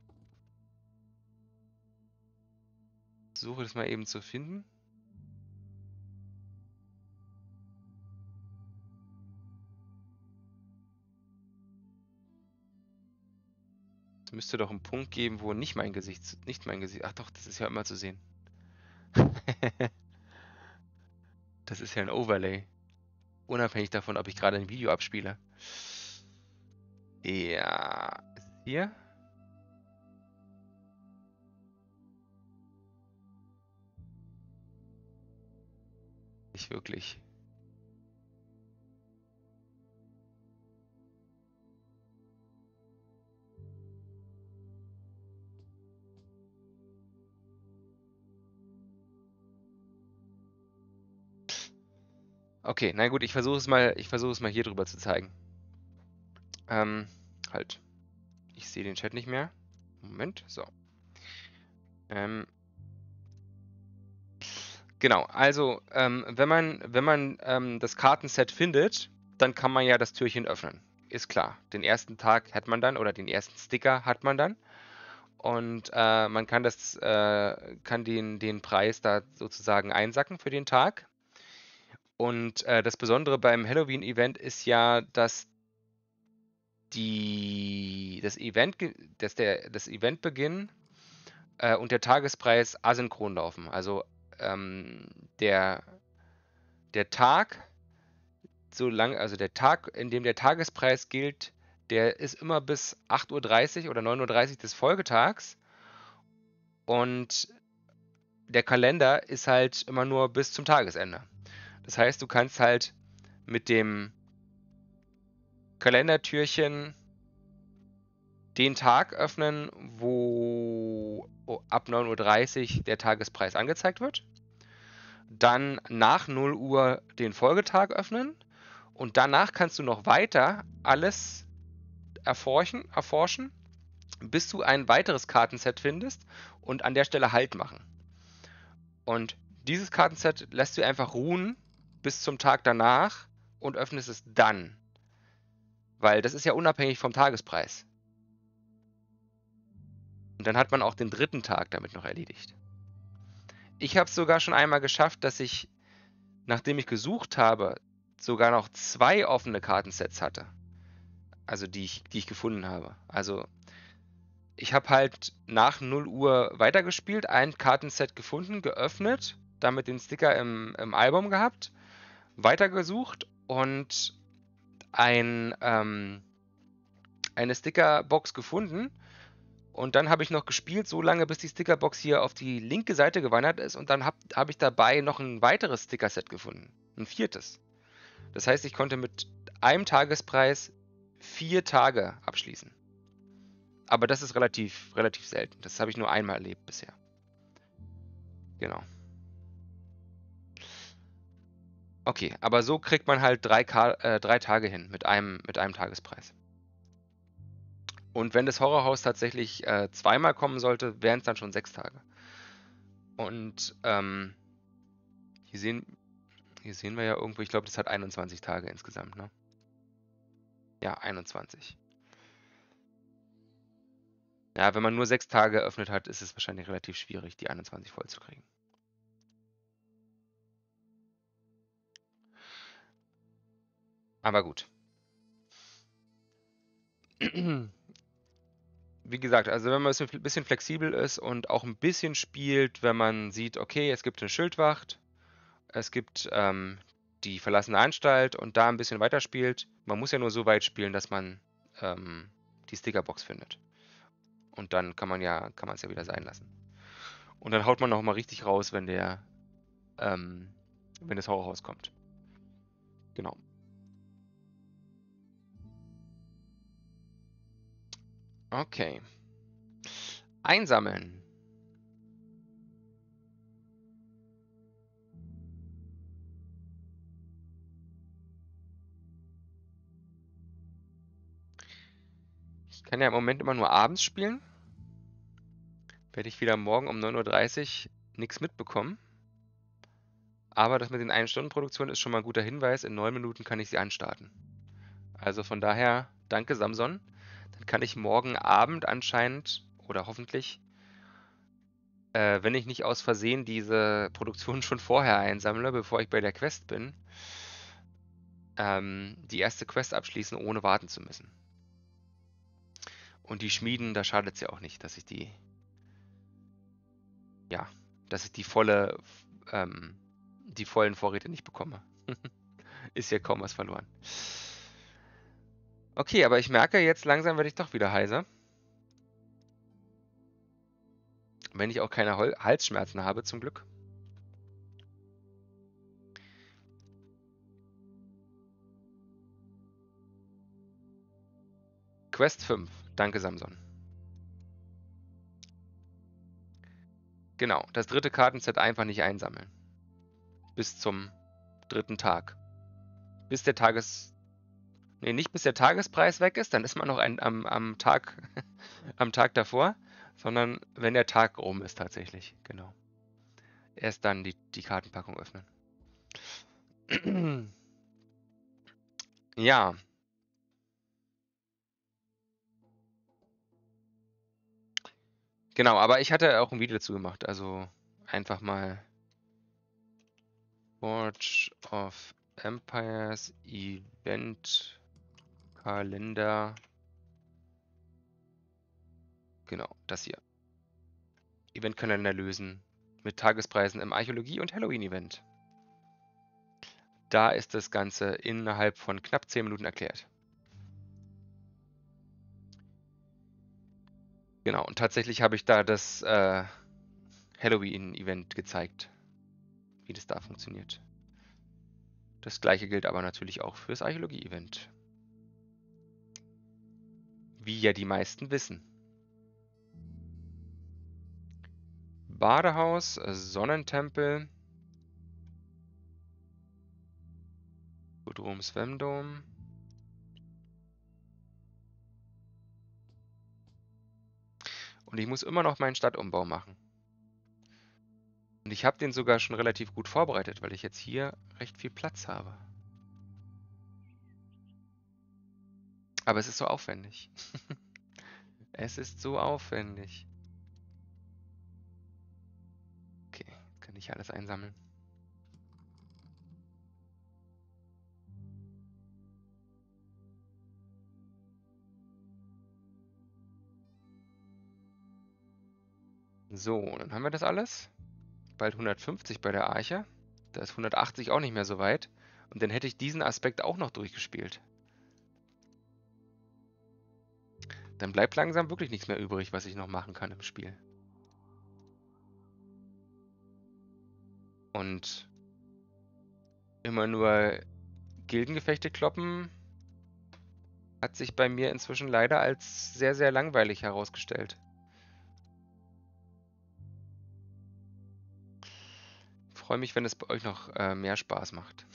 Suche das mal eben zu finden. Es müsste doch einen Punkt geben, wo nicht mein Gesicht. Ach doch, das ist ja immer zu sehen. Das ist ja ein Overlay. Unabhängig davon, ob ich gerade ein Video abspiele. Ja. Hier? Nicht wirklich. Okay, na gut, ich versuche es mal hier drüber zu zeigen. Halt. Ich sehe den Chat nicht mehr. Moment, so. Genau, also wenn man das Kartenset findet, dann kann man ja das Türchen öffnen. Ist klar. Den ersten Tag hat man dann oder den ersten Sticker hat man dann. Und man kann den Preis da sozusagen einsacken für den Tag. Und das Besondere beim Halloween-Event ist ja, dass das das Eventbeginn und der Tagespreis asynchron laufen. Also der Tag, also der Tag, in dem der Tagespreis gilt, der ist immer bis 8:30 Uhr oder 9:30 Uhr des Folgetags. Und der Kalender ist halt immer nur bis zum Tagesende. Das heißt, du kannst halt mit dem Kalendertürchen den Tag öffnen, wo ab 9:30 Uhr der Tagespreis angezeigt wird. Dann nach 0 Uhr den Folgetag öffnen. Und danach kannst du noch weiter alles erforschen, bis du ein weiteres Kartenset findest und an der Stelle Halt machen. Und dieses Kartenset lässt du einfach ruhen bis zum Tag danach und öffnest es dann. Weil das ist ja unabhängig vom Tagespreis. Und dann hat man auch den dritten Tag damit noch erledigt. Ich habe es sogar schon einmal geschafft, dass ich, nachdem ich gesucht habe, sogar noch 2 offene Kartensets hatte. Also die ich gefunden habe. Also ich habe halt nach 0 Uhr weitergespielt, ein Kartenset gefunden, geöffnet, damit den Sticker im Album gehabt, weitergesucht und eine Stickerbox gefunden. Und dann habe ich noch gespielt, so lange, bis die Stickerbox hier auf die linke Seite gewandert ist. Und dann hab ich dabei noch ein weiteres Stickerset gefunden. Ein 4. Das heißt, ich konnte mit einem Tagespreis 4 Tage abschließen. Aber das ist relativ selten. Das habe ich nur einmal erlebt bisher. Genau. Okay, aber so kriegt man halt 3 Tage hin mit einem Tagespreis. Und wenn das Horrorhaus tatsächlich zweimal kommen sollte, wären es dann schon 6 Tage. Und hier sehen wir ja irgendwo, ich glaube, das hat 21 Tage insgesamt, ne? Ja, 21. Ja, wenn man nur 6 Tage geöffnet hat, ist es wahrscheinlich relativ schwierig, die 21 voll zu kriegen. Aber gut. Wie gesagt, also wenn man ein bisschen flexibel ist und auch ein bisschen spielt, wenn man sieht, okay, es gibt eine Schildwacht, es gibt die verlassene Anstalt und da ein bisschen weiterspielt. Man muss ja nur so weit spielen, dass man die Stickerbox findet. Und dann kann man es ja wieder sein lassen. Und dann haut man noch mal richtig raus, wenn das Horrorhaus kommt. Genau. Okay. Einsammeln. Ich kann ja im Moment immer nur abends spielen. Werde ich wieder morgen um 9:30 Uhr nichts mitbekommen. Aber das mit den 1-Stunden-Produktionen ist schon mal ein guter Hinweis. In 9 Minuten kann ich sie anstarten. Also von daher, danke Samson. Dann kann ich morgen Abend anscheinend oder hoffentlich, wenn ich nicht aus Versehen diese Produktion schon vorher einsammle, bevor ich bei der Quest bin, die erste Quest abschließen, ohne warten zu müssen. Und die Schmieden, da schadet es ja auch nicht, dass ich die vollen Vorräte nicht bekomme. Ist ja kaum was verloren. Okay, aber ich merke, jetzt langsam werde ich doch wieder heiser. Wenn ich auch keine Halsschmerzen habe, zum Glück. Quest 5. Danke, Samson. Genau, das dritte Kartenset einfach nicht einsammeln. Bis zum 3. Tag. Nicht bis der Tagespreis weg ist, dann ist man noch am Tag, am Tag davor, sondern wenn der Tag rum ist tatsächlich, genau. Erst dann die Kartenpackung öffnen. Ja. Genau, aber ich hatte auch ein Video dazu gemacht, also einfach mal Forge of Empires Event Kalender Genau, das hier. Eventkalender lösen mit Tagespreisen im Archäologie- und Halloween-Event. Da ist das Ganze innerhalb von knapp 10 Minuten erklärt. Genau, und tatsächlich habe ich da das Halloween-Event gezeigt, wie das da funktioniert. Das gleiche gilt aber natürlich auch fürs Archäologie-Event. Wie ja die meisten wissen. Badehaus, Sonnentempel, Bodrum Swemdom. Und ich muss immer noch meinen Stadtumbau machen. Und ich habe den sogar schon relativ gut vorbereitet, weil ich jetzt hier recht viel Platz habe. Aber es ist so aufwendig. Es ist so aufwendig. Okay, jetzt kann ich alles einsammeln. So, dann haben wir das alles. Bald 150 bei der Arche. Da ist 180 auch nicht mehr so weit. Und dann hätte ich diesen Aspekt auch noch durchgespielt. Dann bleibt langsam wirklich nichts mehr übrig, was ich noch machen kann im Spiel. Und immer nur Gildengefechte kloppen hat sich bei mir inzwischen leider als sehr, sehr langweilig herausgestellt. Ich freue mich, wenn es bei euch noch mehr Spaß macht.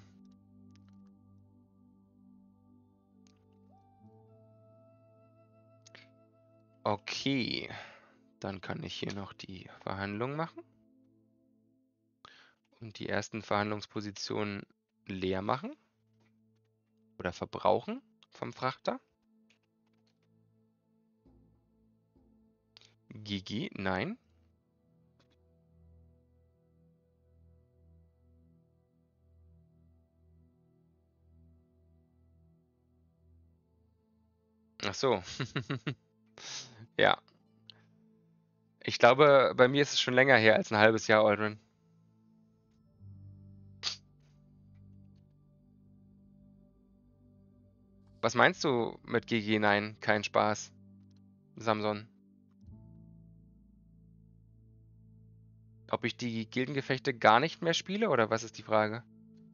Okay, dann kann ich hier noch die Verhandlung machen und die ersten Verhandlungspositionen leer machen oder verbrauchen vom Frachter. GG, nein. Ach so. Ja. Ich glaube, bei mir ist es schon länger her als ein halbes Jahr, Aldrin. Was meinst du mit GG? Nein, kein Spaß, Samson? Ob ich die Gildengefechte gar nicht mehr spiele oder was ist die Frage?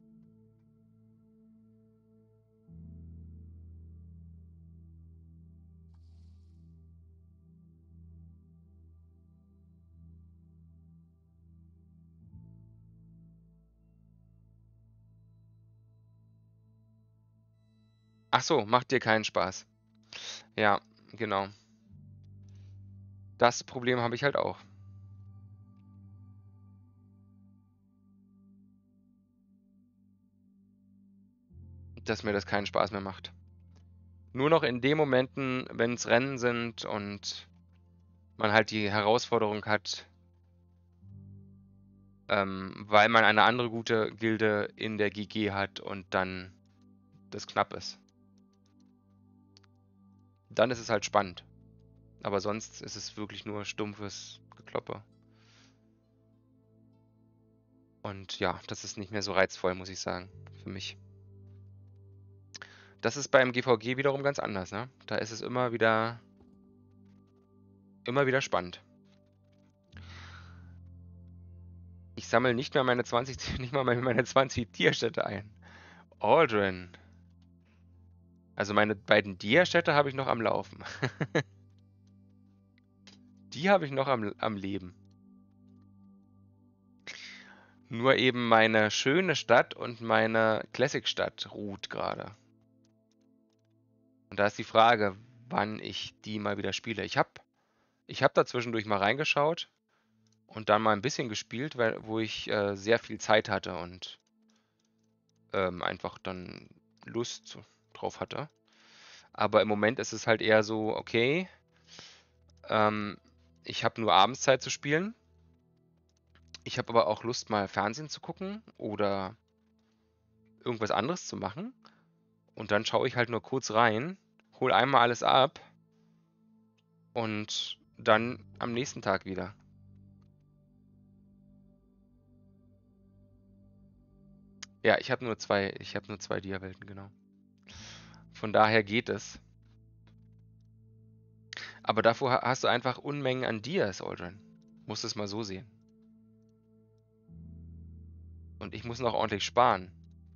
Ach so, macht dir keinen Spaß. Ja, genau. Das Problem habe ich halt auch. Dass mir das keinen Spaß mehr macht. Nur noch in den Momenten, wenn es Rennen sind und man halt die Herausforderung hat, weil man eine andere gute Gilde in der GG hat und dann das knapp ist. Dann ist es halt spannend. Aber sonst ist es wirklich nur stumpfes Gekloppe. Und ja, das ist nicht mehr so reizvoll, muss ich sagen, für mich. Das ist beim GVG wiederum ganz anders, ne? Da ist es immer wieder spannend. Ich sammle nicht mehr meine 20, nicht mal meine 20 Tierstätte ein. Aldrin. Also meine beiden Dia-Städte habe ich noch am Laufen. Die habe ich noch am Leben. Nur eben meine schöne Stadt und meine Classic-Stadt ruht gerade. Und da ist die Frage, wann ich die mal wieder spiele. Ich hab da zwischendurch mal reingeschaut und dann mal ein bisschen gespielt, wo ich sehr viel Zeit hatte und einfach dann Lust drauf hatte. Aber im Moment ist es halt eher so, okay, ich habe nur abends Zeit zu spielen. Ich habe aber auch Lust, mal Fernsehen zu gucken oder irgendwas anderes zu machen. Und dann schaue ich halt nur kurz rein, hole einmal alles ab und dann am nächsten Tag wieder. Ja, ich habe nur zwei Dia-Welten, genau. Von daher geht es. Aber davor hast du einfach Unmengen an Dias, Aldrin. Musst es mal so sehen. Und ich muss noch ordentlich sparen.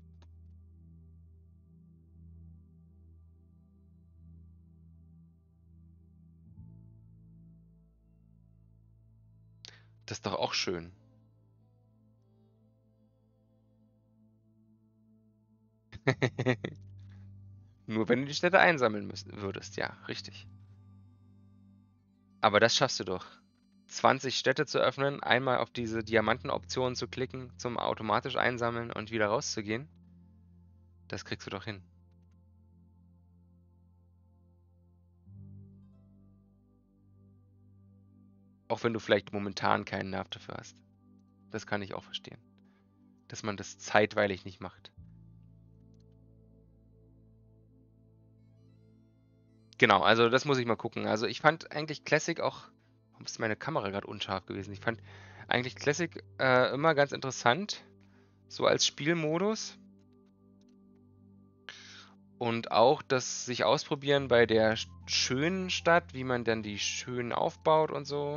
Das ist doch auch schön. Nur wenn du die Städte einsammeln würdest, ja, richtig. Aber das schaffst du doch. 20 Städte zu öffnen, einmal auf diese Diamantenoption zu klicken, zum automatisch einsammeln und wieder rauszugehen. Das kriegst du doch hin. Auch wenn du vielleicht momentan keinen Nerv dafür hast. Das kann ich auch verstehen. Dass man das zeitweilig nicht macht. Genau, also das muss ich mal gucken. Also ich fand eigentlich Classic auch. Warum ist meine Kamera gerade unscharf gewesen? Ich fand eigentlich Classic immer ganz interessant. So als Spielmodus. Und auch das sich ausprobieren bei der schönen Stadt, wie man dann die schön aufbaut und so.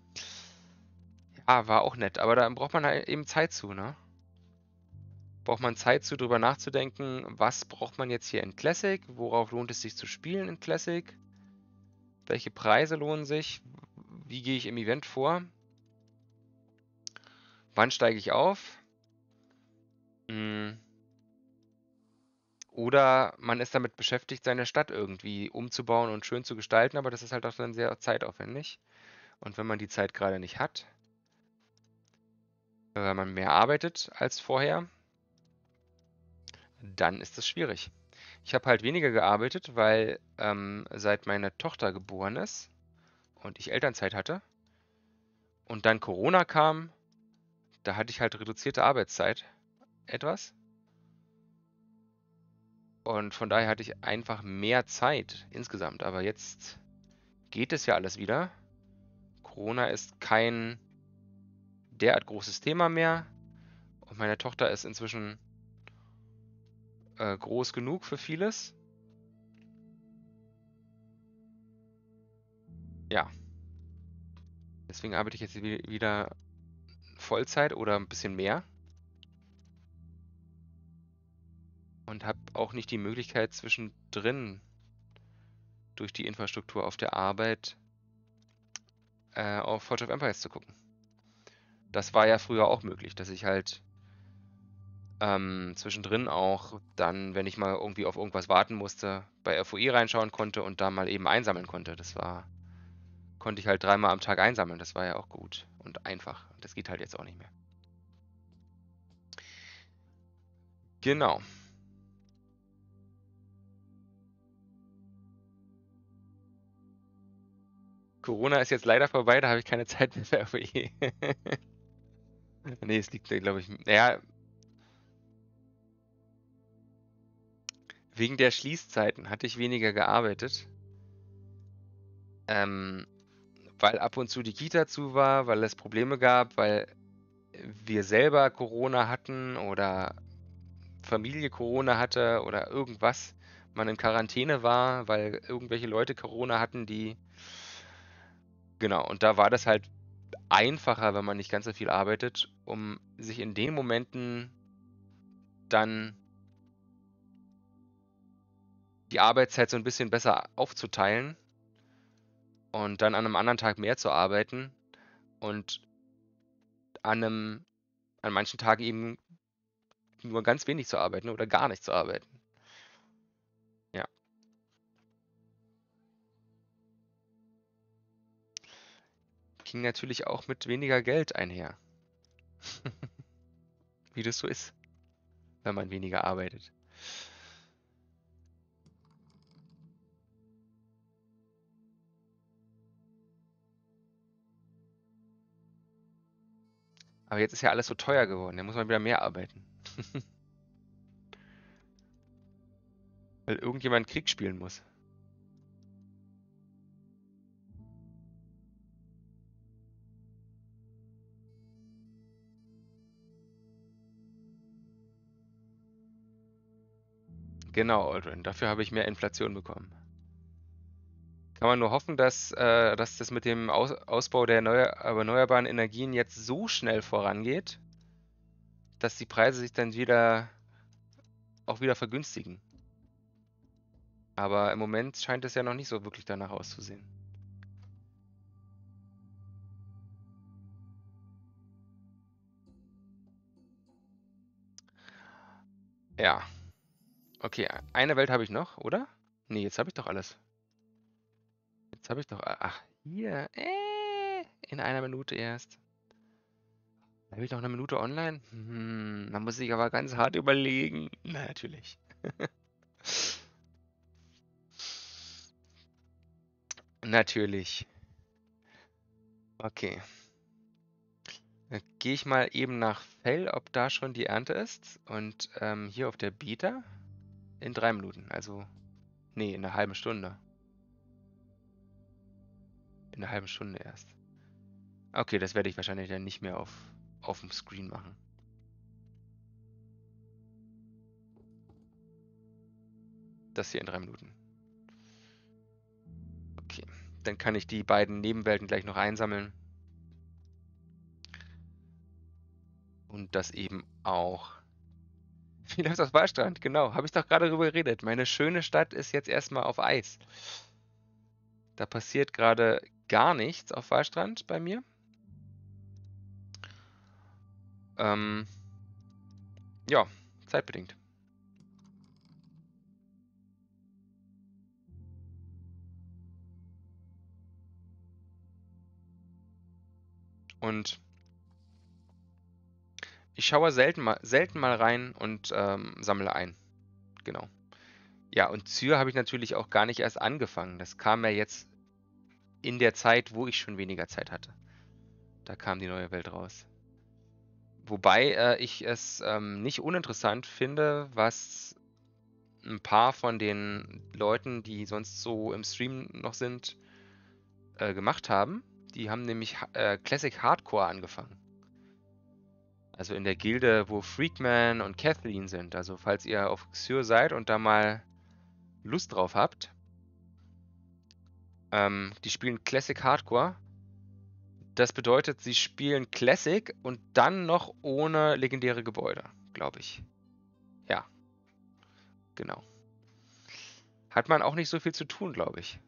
Ja, war auch nett. Aber da braucht man halt eben Zeit zu, ne? Braucht man Zeit zu, drüber nachzudenken, was braucht man jetzt hier in Classic? Worauf lohnt es sich zu spielen in Classic? Welche Preise lohnen sich? Wie gehe ich im Event vor? Wann steige ich auf? Oder man ist damit beschäftigt, seine Stadt irgendwie umzubauen und schön zu gestalten, aber das ist halt auch dann sehr zeitaufwendig. Und wenn man die Zeit gerade nicht hat, weil man mehr arbeitet als vorher, dann ist das schwierig. Ich habe halt weniger gearbeitet, weil seit meine Tochter geboren ist und ich Elternzeit hatte und dann Corona kam, da hatte ich halt reduzierte Arbeitszeit etwas. Und von daher hatte ich einfach mehr Zeit insgesamt. Aber jetzt geht es ja alles wieder. Corona ist kein derart großes Thema mehr. Und meine Tochter ist inzwischen groß genug für vieles. Ja, deswegen arbeite ich jetzt wieder Vollzeit oder ein bisschen mehr. Und habe auch nicht die Möglichkeit zwischendrin durch die Infrastruktur auf der Arbeit auf Forge of Empires zu gucken. Das war ja früher auch möglich, dass ich halt zwischendrin auch dann, wenn ich mal irgendwie auf irgendwas warten musste, bei FOI reinschauen konnte und da mal eben einsammeln konnte. Konnte ich halt 3-mal am Tag einsammeln. Das war ja auch gut und einfach. Das geht halt jetzt auch nicht mehr. Genau. Corona ist jetzt leider vorbei, da habe ich keine Zeit mehr für FOI. Nee, es liegt, glaube ich, naja, wegen der Schließzeiten hatte ich weniger gearbeitet. Ähm, weil ab und zu die Kita zu war, weil es Probleme gab, weil wir selber Corona hatten oder Familie Corona hatte oder irgendwas, man in Quarantäne war, weil irgendwelche Leute Corona hatten, die genau, und da war das halt einfacher, wenn man nicht ganz so viel arbeitet, um sich in den Momenten dann die Arbeitszeit so ein bisschen besser aufzuteilen und dann an einem anderen Tag mehr zu arbeiten und an manchen Tagen eben nur ganz wenig zu arbeiten oder gar nicht zu arbeiten. Ja. Ging natürlich auch mit weniger Geld einher, wie das so ist, wenn man weniger arbeitet. Aber jetzt ist ja alles so teuer geworden, da muss man wieder mehr arbeiten. Weil irgendjemand Krieg spielen muss. Genau, Aldrin. Dafür habe ich mehr Inflation bekommen. Kann man nur hoffen, dass das mit dem Ausbau der erneuerbaren Energien jetzt so schnell vorangeht, dass die Preise sich dann auch wieder vergünstigen. Aber im Moment scheint es ja noch nicht so wirklich danach auszusehen. Ja, okay, eine Welt habe ich noch, oder? Nee, jetzt habe ich doch alles. Jetzt habe ich doch. Ach, hier. In einer Minute erst. Habe ich noch eine Minute online? Da muss ich aber ganz hart überlegen. Na, natürlich. Natürlich. Okay. Dann gehe ich mal eben nach Fell, ob da schon die Ernte ist. Und hier auf der Beta in 3 Minuten. Also, nee, in einer halben Stunde. In einer halben Stunde erst. Okay, das werde ich wahrscheinlich dann nicht mehr auf dem Screen machen. Das hier in 3 Minuten. Okay, dann kann ich die beiden Nebenwelten gleich noch einsammeln. Und das eben auch. Wie läuft das Beistand? Genau, habe ich doch gerade darüber geredet. Meine schöne Stadt ist jetzt erstmal auf Eis. Da passiert gerade gar nichts auf Wallstrand bei mir. Ähm, ja, zeitbedingt. Und ich schaue selten mal rein und sammle ein. Genau. Ja, und Cyr habe ich natürlich auch gar nicht erst angefangen. Das kam ja jetzt in der Zeit, wo ich schon weniger Zeit hatte. Da kam die neue Welt raus. Wobei ich es nicht uninteressant finde, was ein paar von den Leuten, die sonst so im Stream noch sind, gemacht haben. Die haben nämlich Classic Hardcore angefangen. Also in der Gilde, wo Freakman und Kathleen sind. Also falls ihr auf Xur seid und da mal Lust drauf habt. Die spielen Classic Hardcore. Das bedeutet, sie spielen Classic und dann noch ohne legendäre Gebäude, glaube ich. Ja, genau. Hat man auch nicht so viel zu tun, glaube ich.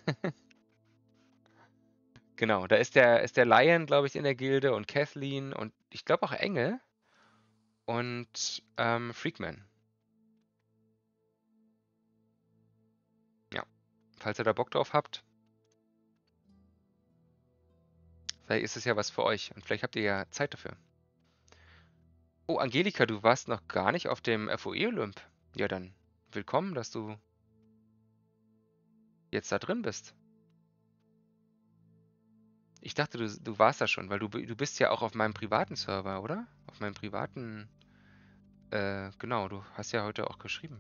Genau, da ist der Lion, glaube ich, in der Gilde und Kathleen und ich glaube auch Engel und Freakman. Ja, falls ihr da Bock drauf habt, vielleicht ist es ja was für euch und vielleicht habt ihr ja Zeit dafür. Oh, Angelika, du warst noch gar nicht auf dem FOE Olymp. Ja, dann willkommen, dass du jetzt da drin bist. Ich dachte, du warst da schon, weil du bist ja auch auf meinem privaten Server, oder? Auf meinem privaten, genau, du hast ja heute auch geschrieben.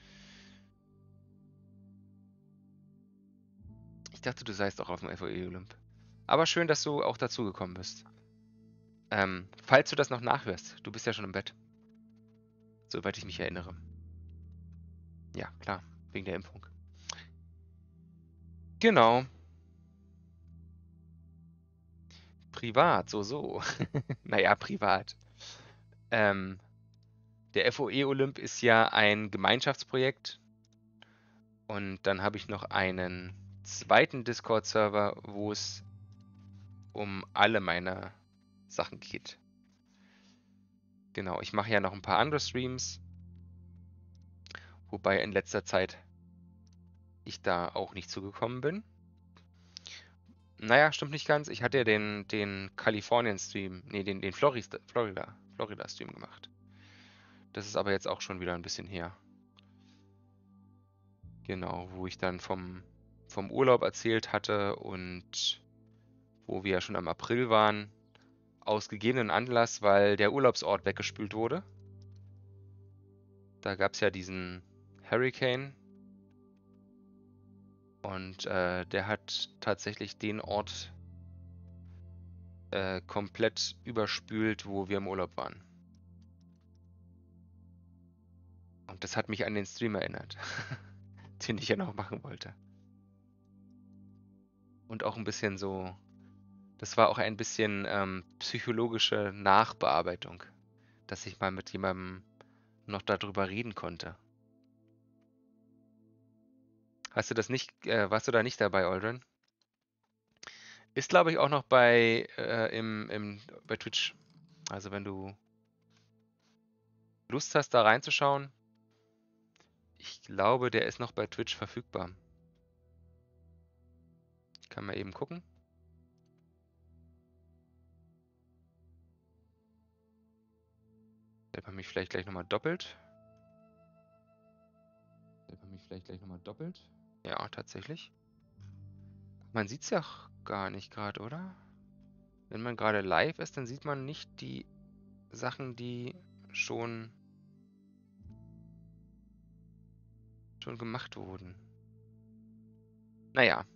Ich dachte, du seist auch auf dem FOE Olymp. Aber schön, dass du auch dazugekommen bist. Falls du das noch nachhörst, du bist ja schon im Bett. Soweit ich mich erinnere. Ja, klar, wegen der Impfung. Genau. Privat, so. Naja, privat. Ähm, der FOE Olymp ist ja ein Gemeinschaftsprojekt. Und dann habe ich noch einen zweiten Discord-Server, wo es um alle meine Sachen geht. Genau, ich mache ja noch ein paar andere Streams, wobei in letzter Zeit ich da auch nicht zugekommen bin. Naja, stimmt nicht ganz. Ich hatte ja den Kalifornien-Stream, nee, den Florida-Stream gemacht. Das ist aber jetzt auch schon wieder ein bisschen her. Genau, wo ich dann vom Urlaub erzählt hatte und wo wir ja schon am April waren. Aus gegebenen Anlass, weil der Urlaubsort weggespült wurde. Da gab es ja diesen Hurricane und der hat tatsächlich den Ort komplett überspült, wo wir im Urlaub waren. Und das hat mich an den Stream erinnert, den ich ja noch machen wollte. Und auch ein bisschen so, das war auch ein bisschen psychologische Nachbearbeitung, dass ich mal mit jemandem noch darüber reden konnte. Hast du das nicht, warst du da nicht dabei, Aldrin? Ist, glaube ich, auch noch bei, bei Twitch. Also wenn du Lust hast, da reinzuschauen, ich glaube, der ist noch bei Twitch verfügbar. Ich kann mal eben gucken. Stellt man mich vielleicht gleich nochmal doppelt. Ja, tatsächlich. Man sieht es ja auch gar nicht gerade, oder? Wenn man gerade live ist, dann sieht man nicht die Sachen, die schon gemacht wurden. Naja.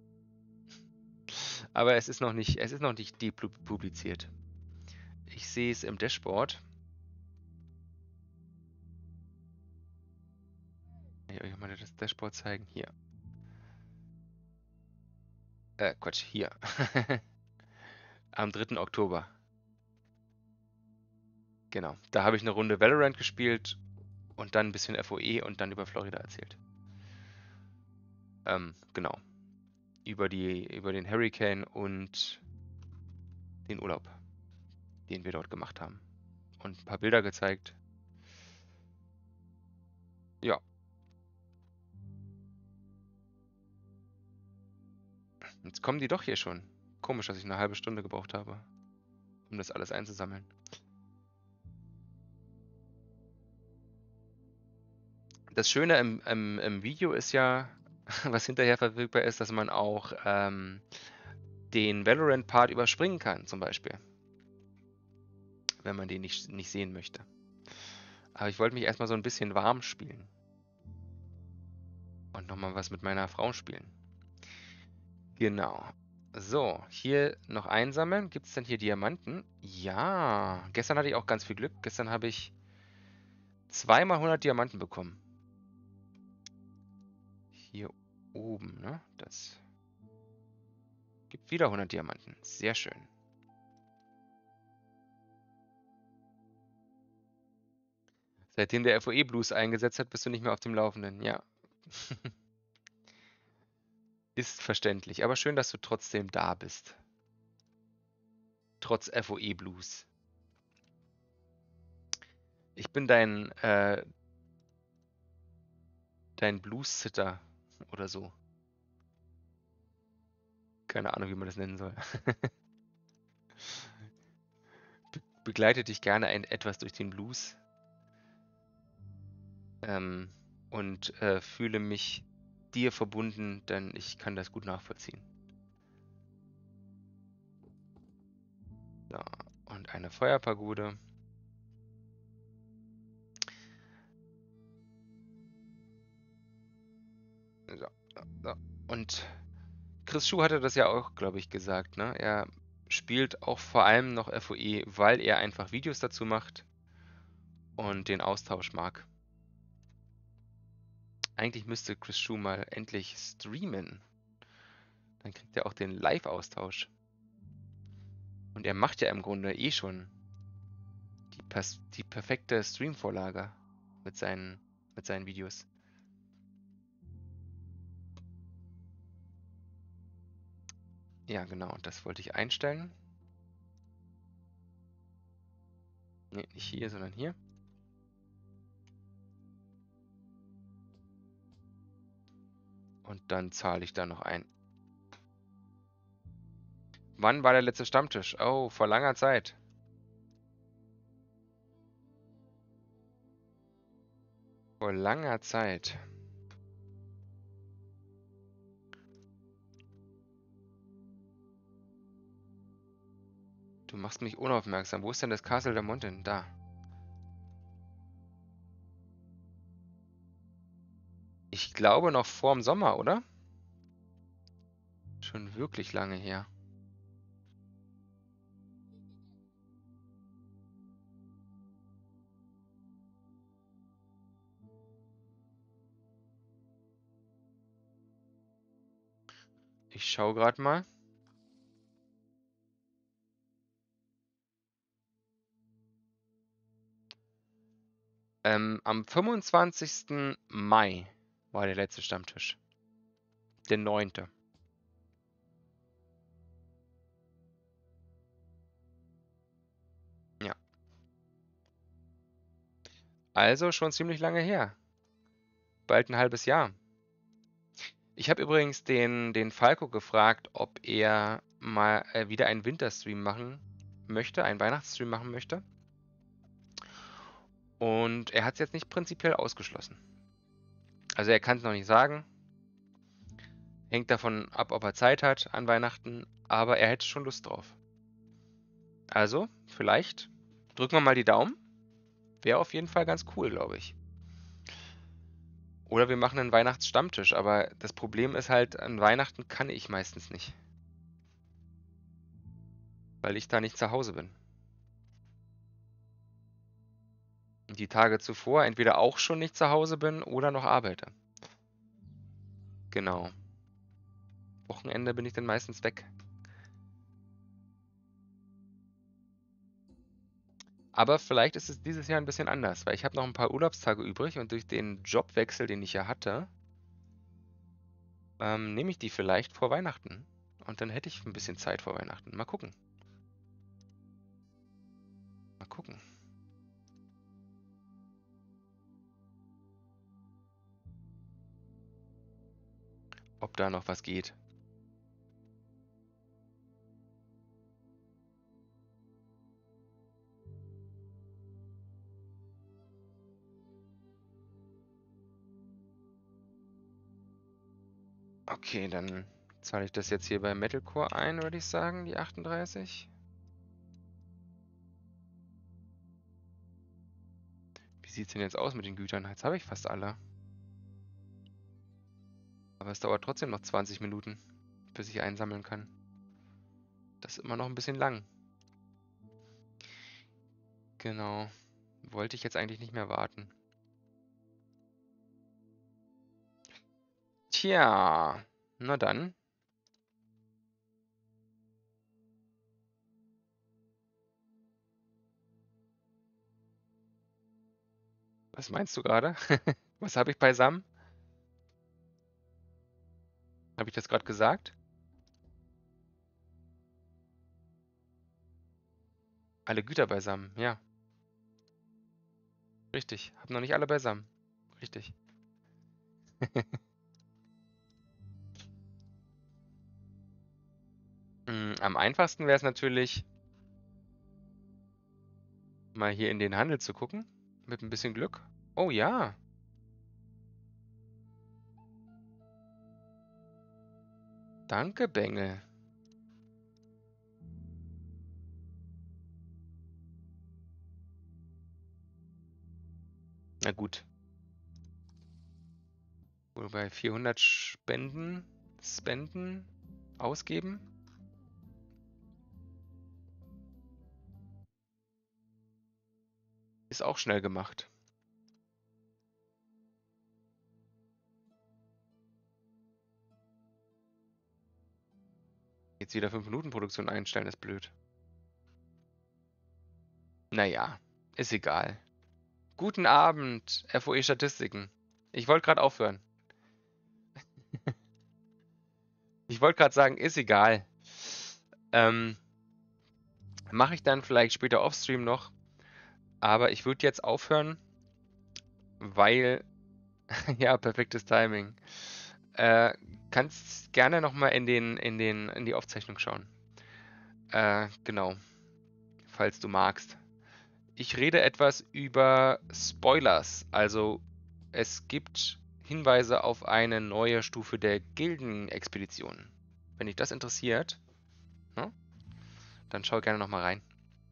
Aber es ist noch nicht depubliziert. Ich sehe es im Dashboard. Kann ich euch mal das Dashboard zeigen? Hier. Quatsch, hier. Am 3. Oktober. Genau. Da habe ich eine Runde Valorant gespielt und dann ein bisschen FOE und dann über Florida erzählt. Genau. Über den Hurricane und den Urlaub, den wir dort gemacht haben. Und ein paar Bilder gezeigt. Ja. Jetzt kommen die doch hier schon. Komisch, dass ich eine halbe Stunde gebraucht habe, um das alles einzusammeln. Das Schöne im Video ist ja, was hinterher verfügbar ist, dass man auch den Valorant-Part überspringen kann, zum Beispiel. Wenn man den nicht sehen möchte. Aber ich wollte mich erstmal so ein bisschen warm spielen. Und nochmal was mit meiner Frau spielen. Genau. So, hier noch einsammeln. Gibt es denn hier Diamanten? Ja. Gestern hatte ich auch ganz viel Glück. Gestern habe ich zweimal 100 Diamanten bekommen. Hier oben, ne? Das gibt wieder 100 Diamanten. Sehr schön. Seitdem der FOE Blues eingesetzt hat, bist du nicht mehr auf dem Laufenden. Ja. Ist verständlich. Aber schön, dass du trotzdem da bist. Trotz FOE Blues. Ich bin dein Blues-Sitter oder so. Keine Ahnung, wie man das nennen soll. Begleite dich gerne etwas durch den Blues. Und fühle mich dir verbunden, denn ich kann das gut nachvollziehen. So, und eine Feuerpagode. So, so. Und Chris Schuh hatte das ja auch, glaube ich, gesagt, ne? Er spielt auch vor allem noch FOE, weil er einfach Videos dazu macht und den Austausch mag. Eigentlich müsste Chris Schuh mal endlich streamen. Dann kriegt er auch den Live-Austausch. Und er macht ja im Grunde eh schon die perfekte Stream-Vorlage mit seinen Videos. Ja, genau, das wollte ich einstellen. Ne, nicht hier, sondern hier. Und dann zahle ich da noch ein. Wann war der letzte Stammtisch? Oh, vor langer Zeit. Vor langer Zeit. Du machst mich unaufmerksam. Wo ist denn das Castle der Mountain? Da. Ich glaube noch vorm Sommer, oder? Schon wirklich lange her. Ich schaue gerade mal. Am 25. Mai war der letzte Stammtisch. Der 9. Ja. Also schon ziemlich lange her. Bald ein halbes Jahr. Ich habe übrigens den Falco gefragt, ob er mal wieder einen Winterstream machen möchte, einen Weihnachtsstream machen möchte. Und er hat es jetzt nicht prinzipiell ausgeschlossen. Also er kann es noch nicht sagen. Hängt davon ab, ob er Zeit hat an Weihnachten, aber er hätte schon Lust drauf. Also, vielleicht drücken wir mal die Daumen. Wäre auf jeden Fall ganz cool, glaube ich. Oder wir machen einen Weihnachtsstammtisch, aber das Problem ist halt, an Weihnachten kann ich meistens nicht. Weil ich da nicht zu Hause bin. Und die Tage zuvor entweder auch schon nicht zu Hause bin oder noch arbeite. Genau. Wochenende bin ich dann meistens weg. Aber vielleicht ist es dieses Jahr ein bisschen anders, weil ich habe noch ein paar Urlaubstage übrig und durch den Jobwechsel, den ich ja hatte, nehme ich die vielleicht vor Weihnachten. Und dann hätte ich ein bisschen Zeit vor Weihnachten. Mal gucken. Mal gucken. Ob da noch was geht. Okay, dann zahle ich das jetzt hier bei Metalcore ein, würde ich sagen, die 38. Wie sieht es denn jetzt aus mit den Gütern? Jetzt habe ich fast alle. Aber es dauert trotzdem noch 20 Minuten, bis ich einsammeln kann. Das ist immer noch ein bisschen lang. Genau. Wollte ich jetzt eigentlich nicht mehr warten. Tja, na dann. Was meinst du gerade? Was habe ich beisammen? Habe ich das gerade gesagt? Alle Güter beisammen, ja. Richtig. Hab noch nicht alle beisammen. Richtig. Am einfachsten wäre es natürlich, mal hier in den Handel zu gucken. Mit ein bisschen Glück. Oh ja. Danke, Bengel. Na gut. Wobei 400 Spenden, ausgeben. Ist auch schnell gemacht. Jetzt wieder 5 Minuten Produktion einstellen, ist blöd. Naja, ist egal. Guten Abend, FOE Statistiken. Ich wollte gerade aufhören. Ich wollte gerade sagen, ist egal. Mache ich dann vielleicht später offstream noch. Aber ich würde jetzt aufhören, weil, ja, perfektes Timing. Kannst gerne nochmal in die Aufzeichnung schauen. Genau, falls du magst. Ich rede etwas über Spoilers. Also, es gibt Hinweise auf eine neue Stufe der Gildenexpedition. Wenn dich das interessiert, ne, dann schau gerne nochmal rein.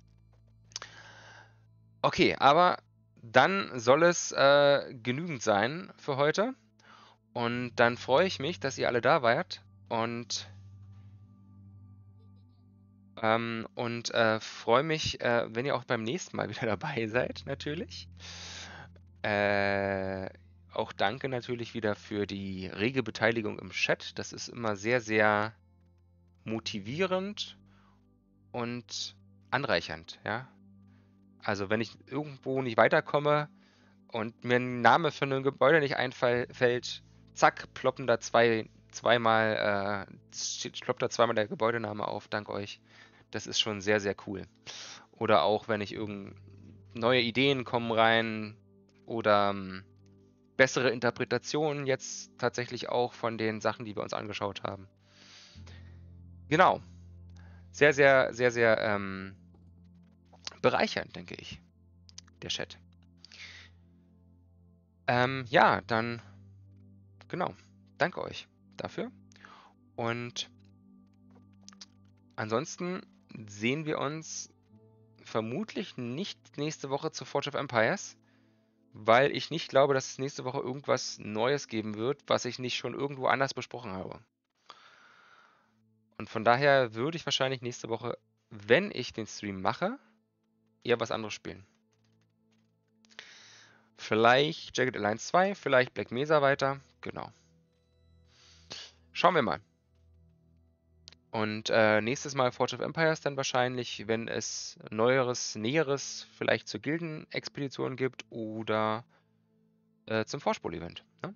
Okay, aber dann soll es genügend sein für heute. Und dann freue ich mich, dass ihr alle da wart. Und freue mich, wenn ihr auch beim nächsten Mal wieder dabei seid, natürlich. Äh, auch danke natürlich wieder für die rege Beteiligung im Chat. Das ist immer sehr, sehr motivierend und anreichernd, ja. Also wenn ich irgendwo nicht weiterkomme und mir ein Name für ein Gebäude nicht einfällt, zack, ploppt da zweimal der Gebäudename auf, dank euch. Das ist schon sehr, sehr cool. Oder auch, wenn ich neue Ideen kommen rein oder bessere Interpretationen jetzt tatsächlich auch von den Sachen, die wir uns angeschaut haben. Genau. Sehr, sehr, sehr, sehr bereichernd, denke ich, der Chat. Ja, dann genau. Danke euch dafür. Und ansonsten sehen wir uns vermutlich nicht nächste Woche zu Forge of Empires, weil ich nicht glaube, dass es nächste Woche irgendwas Neues geben wird, was ich nicht schon irgendwo anders besprochen habe. Und von daher würde ich wahrscheinlich nächste Woche, wenn ich den Stream mache, eher was anderes spielen. Vielleicht Jagged Alliance 2, vielleicht Black Mesa weiter. Genau. Schauen wir mal. Und nächstes Mal Forge of Empires dann wahrscheinlich, wenn es Neueres, Näheres vielleicht zur Gildenexpedition gibt oder zum Vorspul-Event. Ne?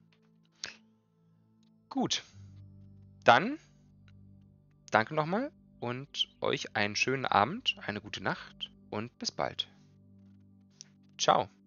Gut. Dann danke nochmal und euch einen schönen Abend, eine gute Nacht und bis bald. Ciao.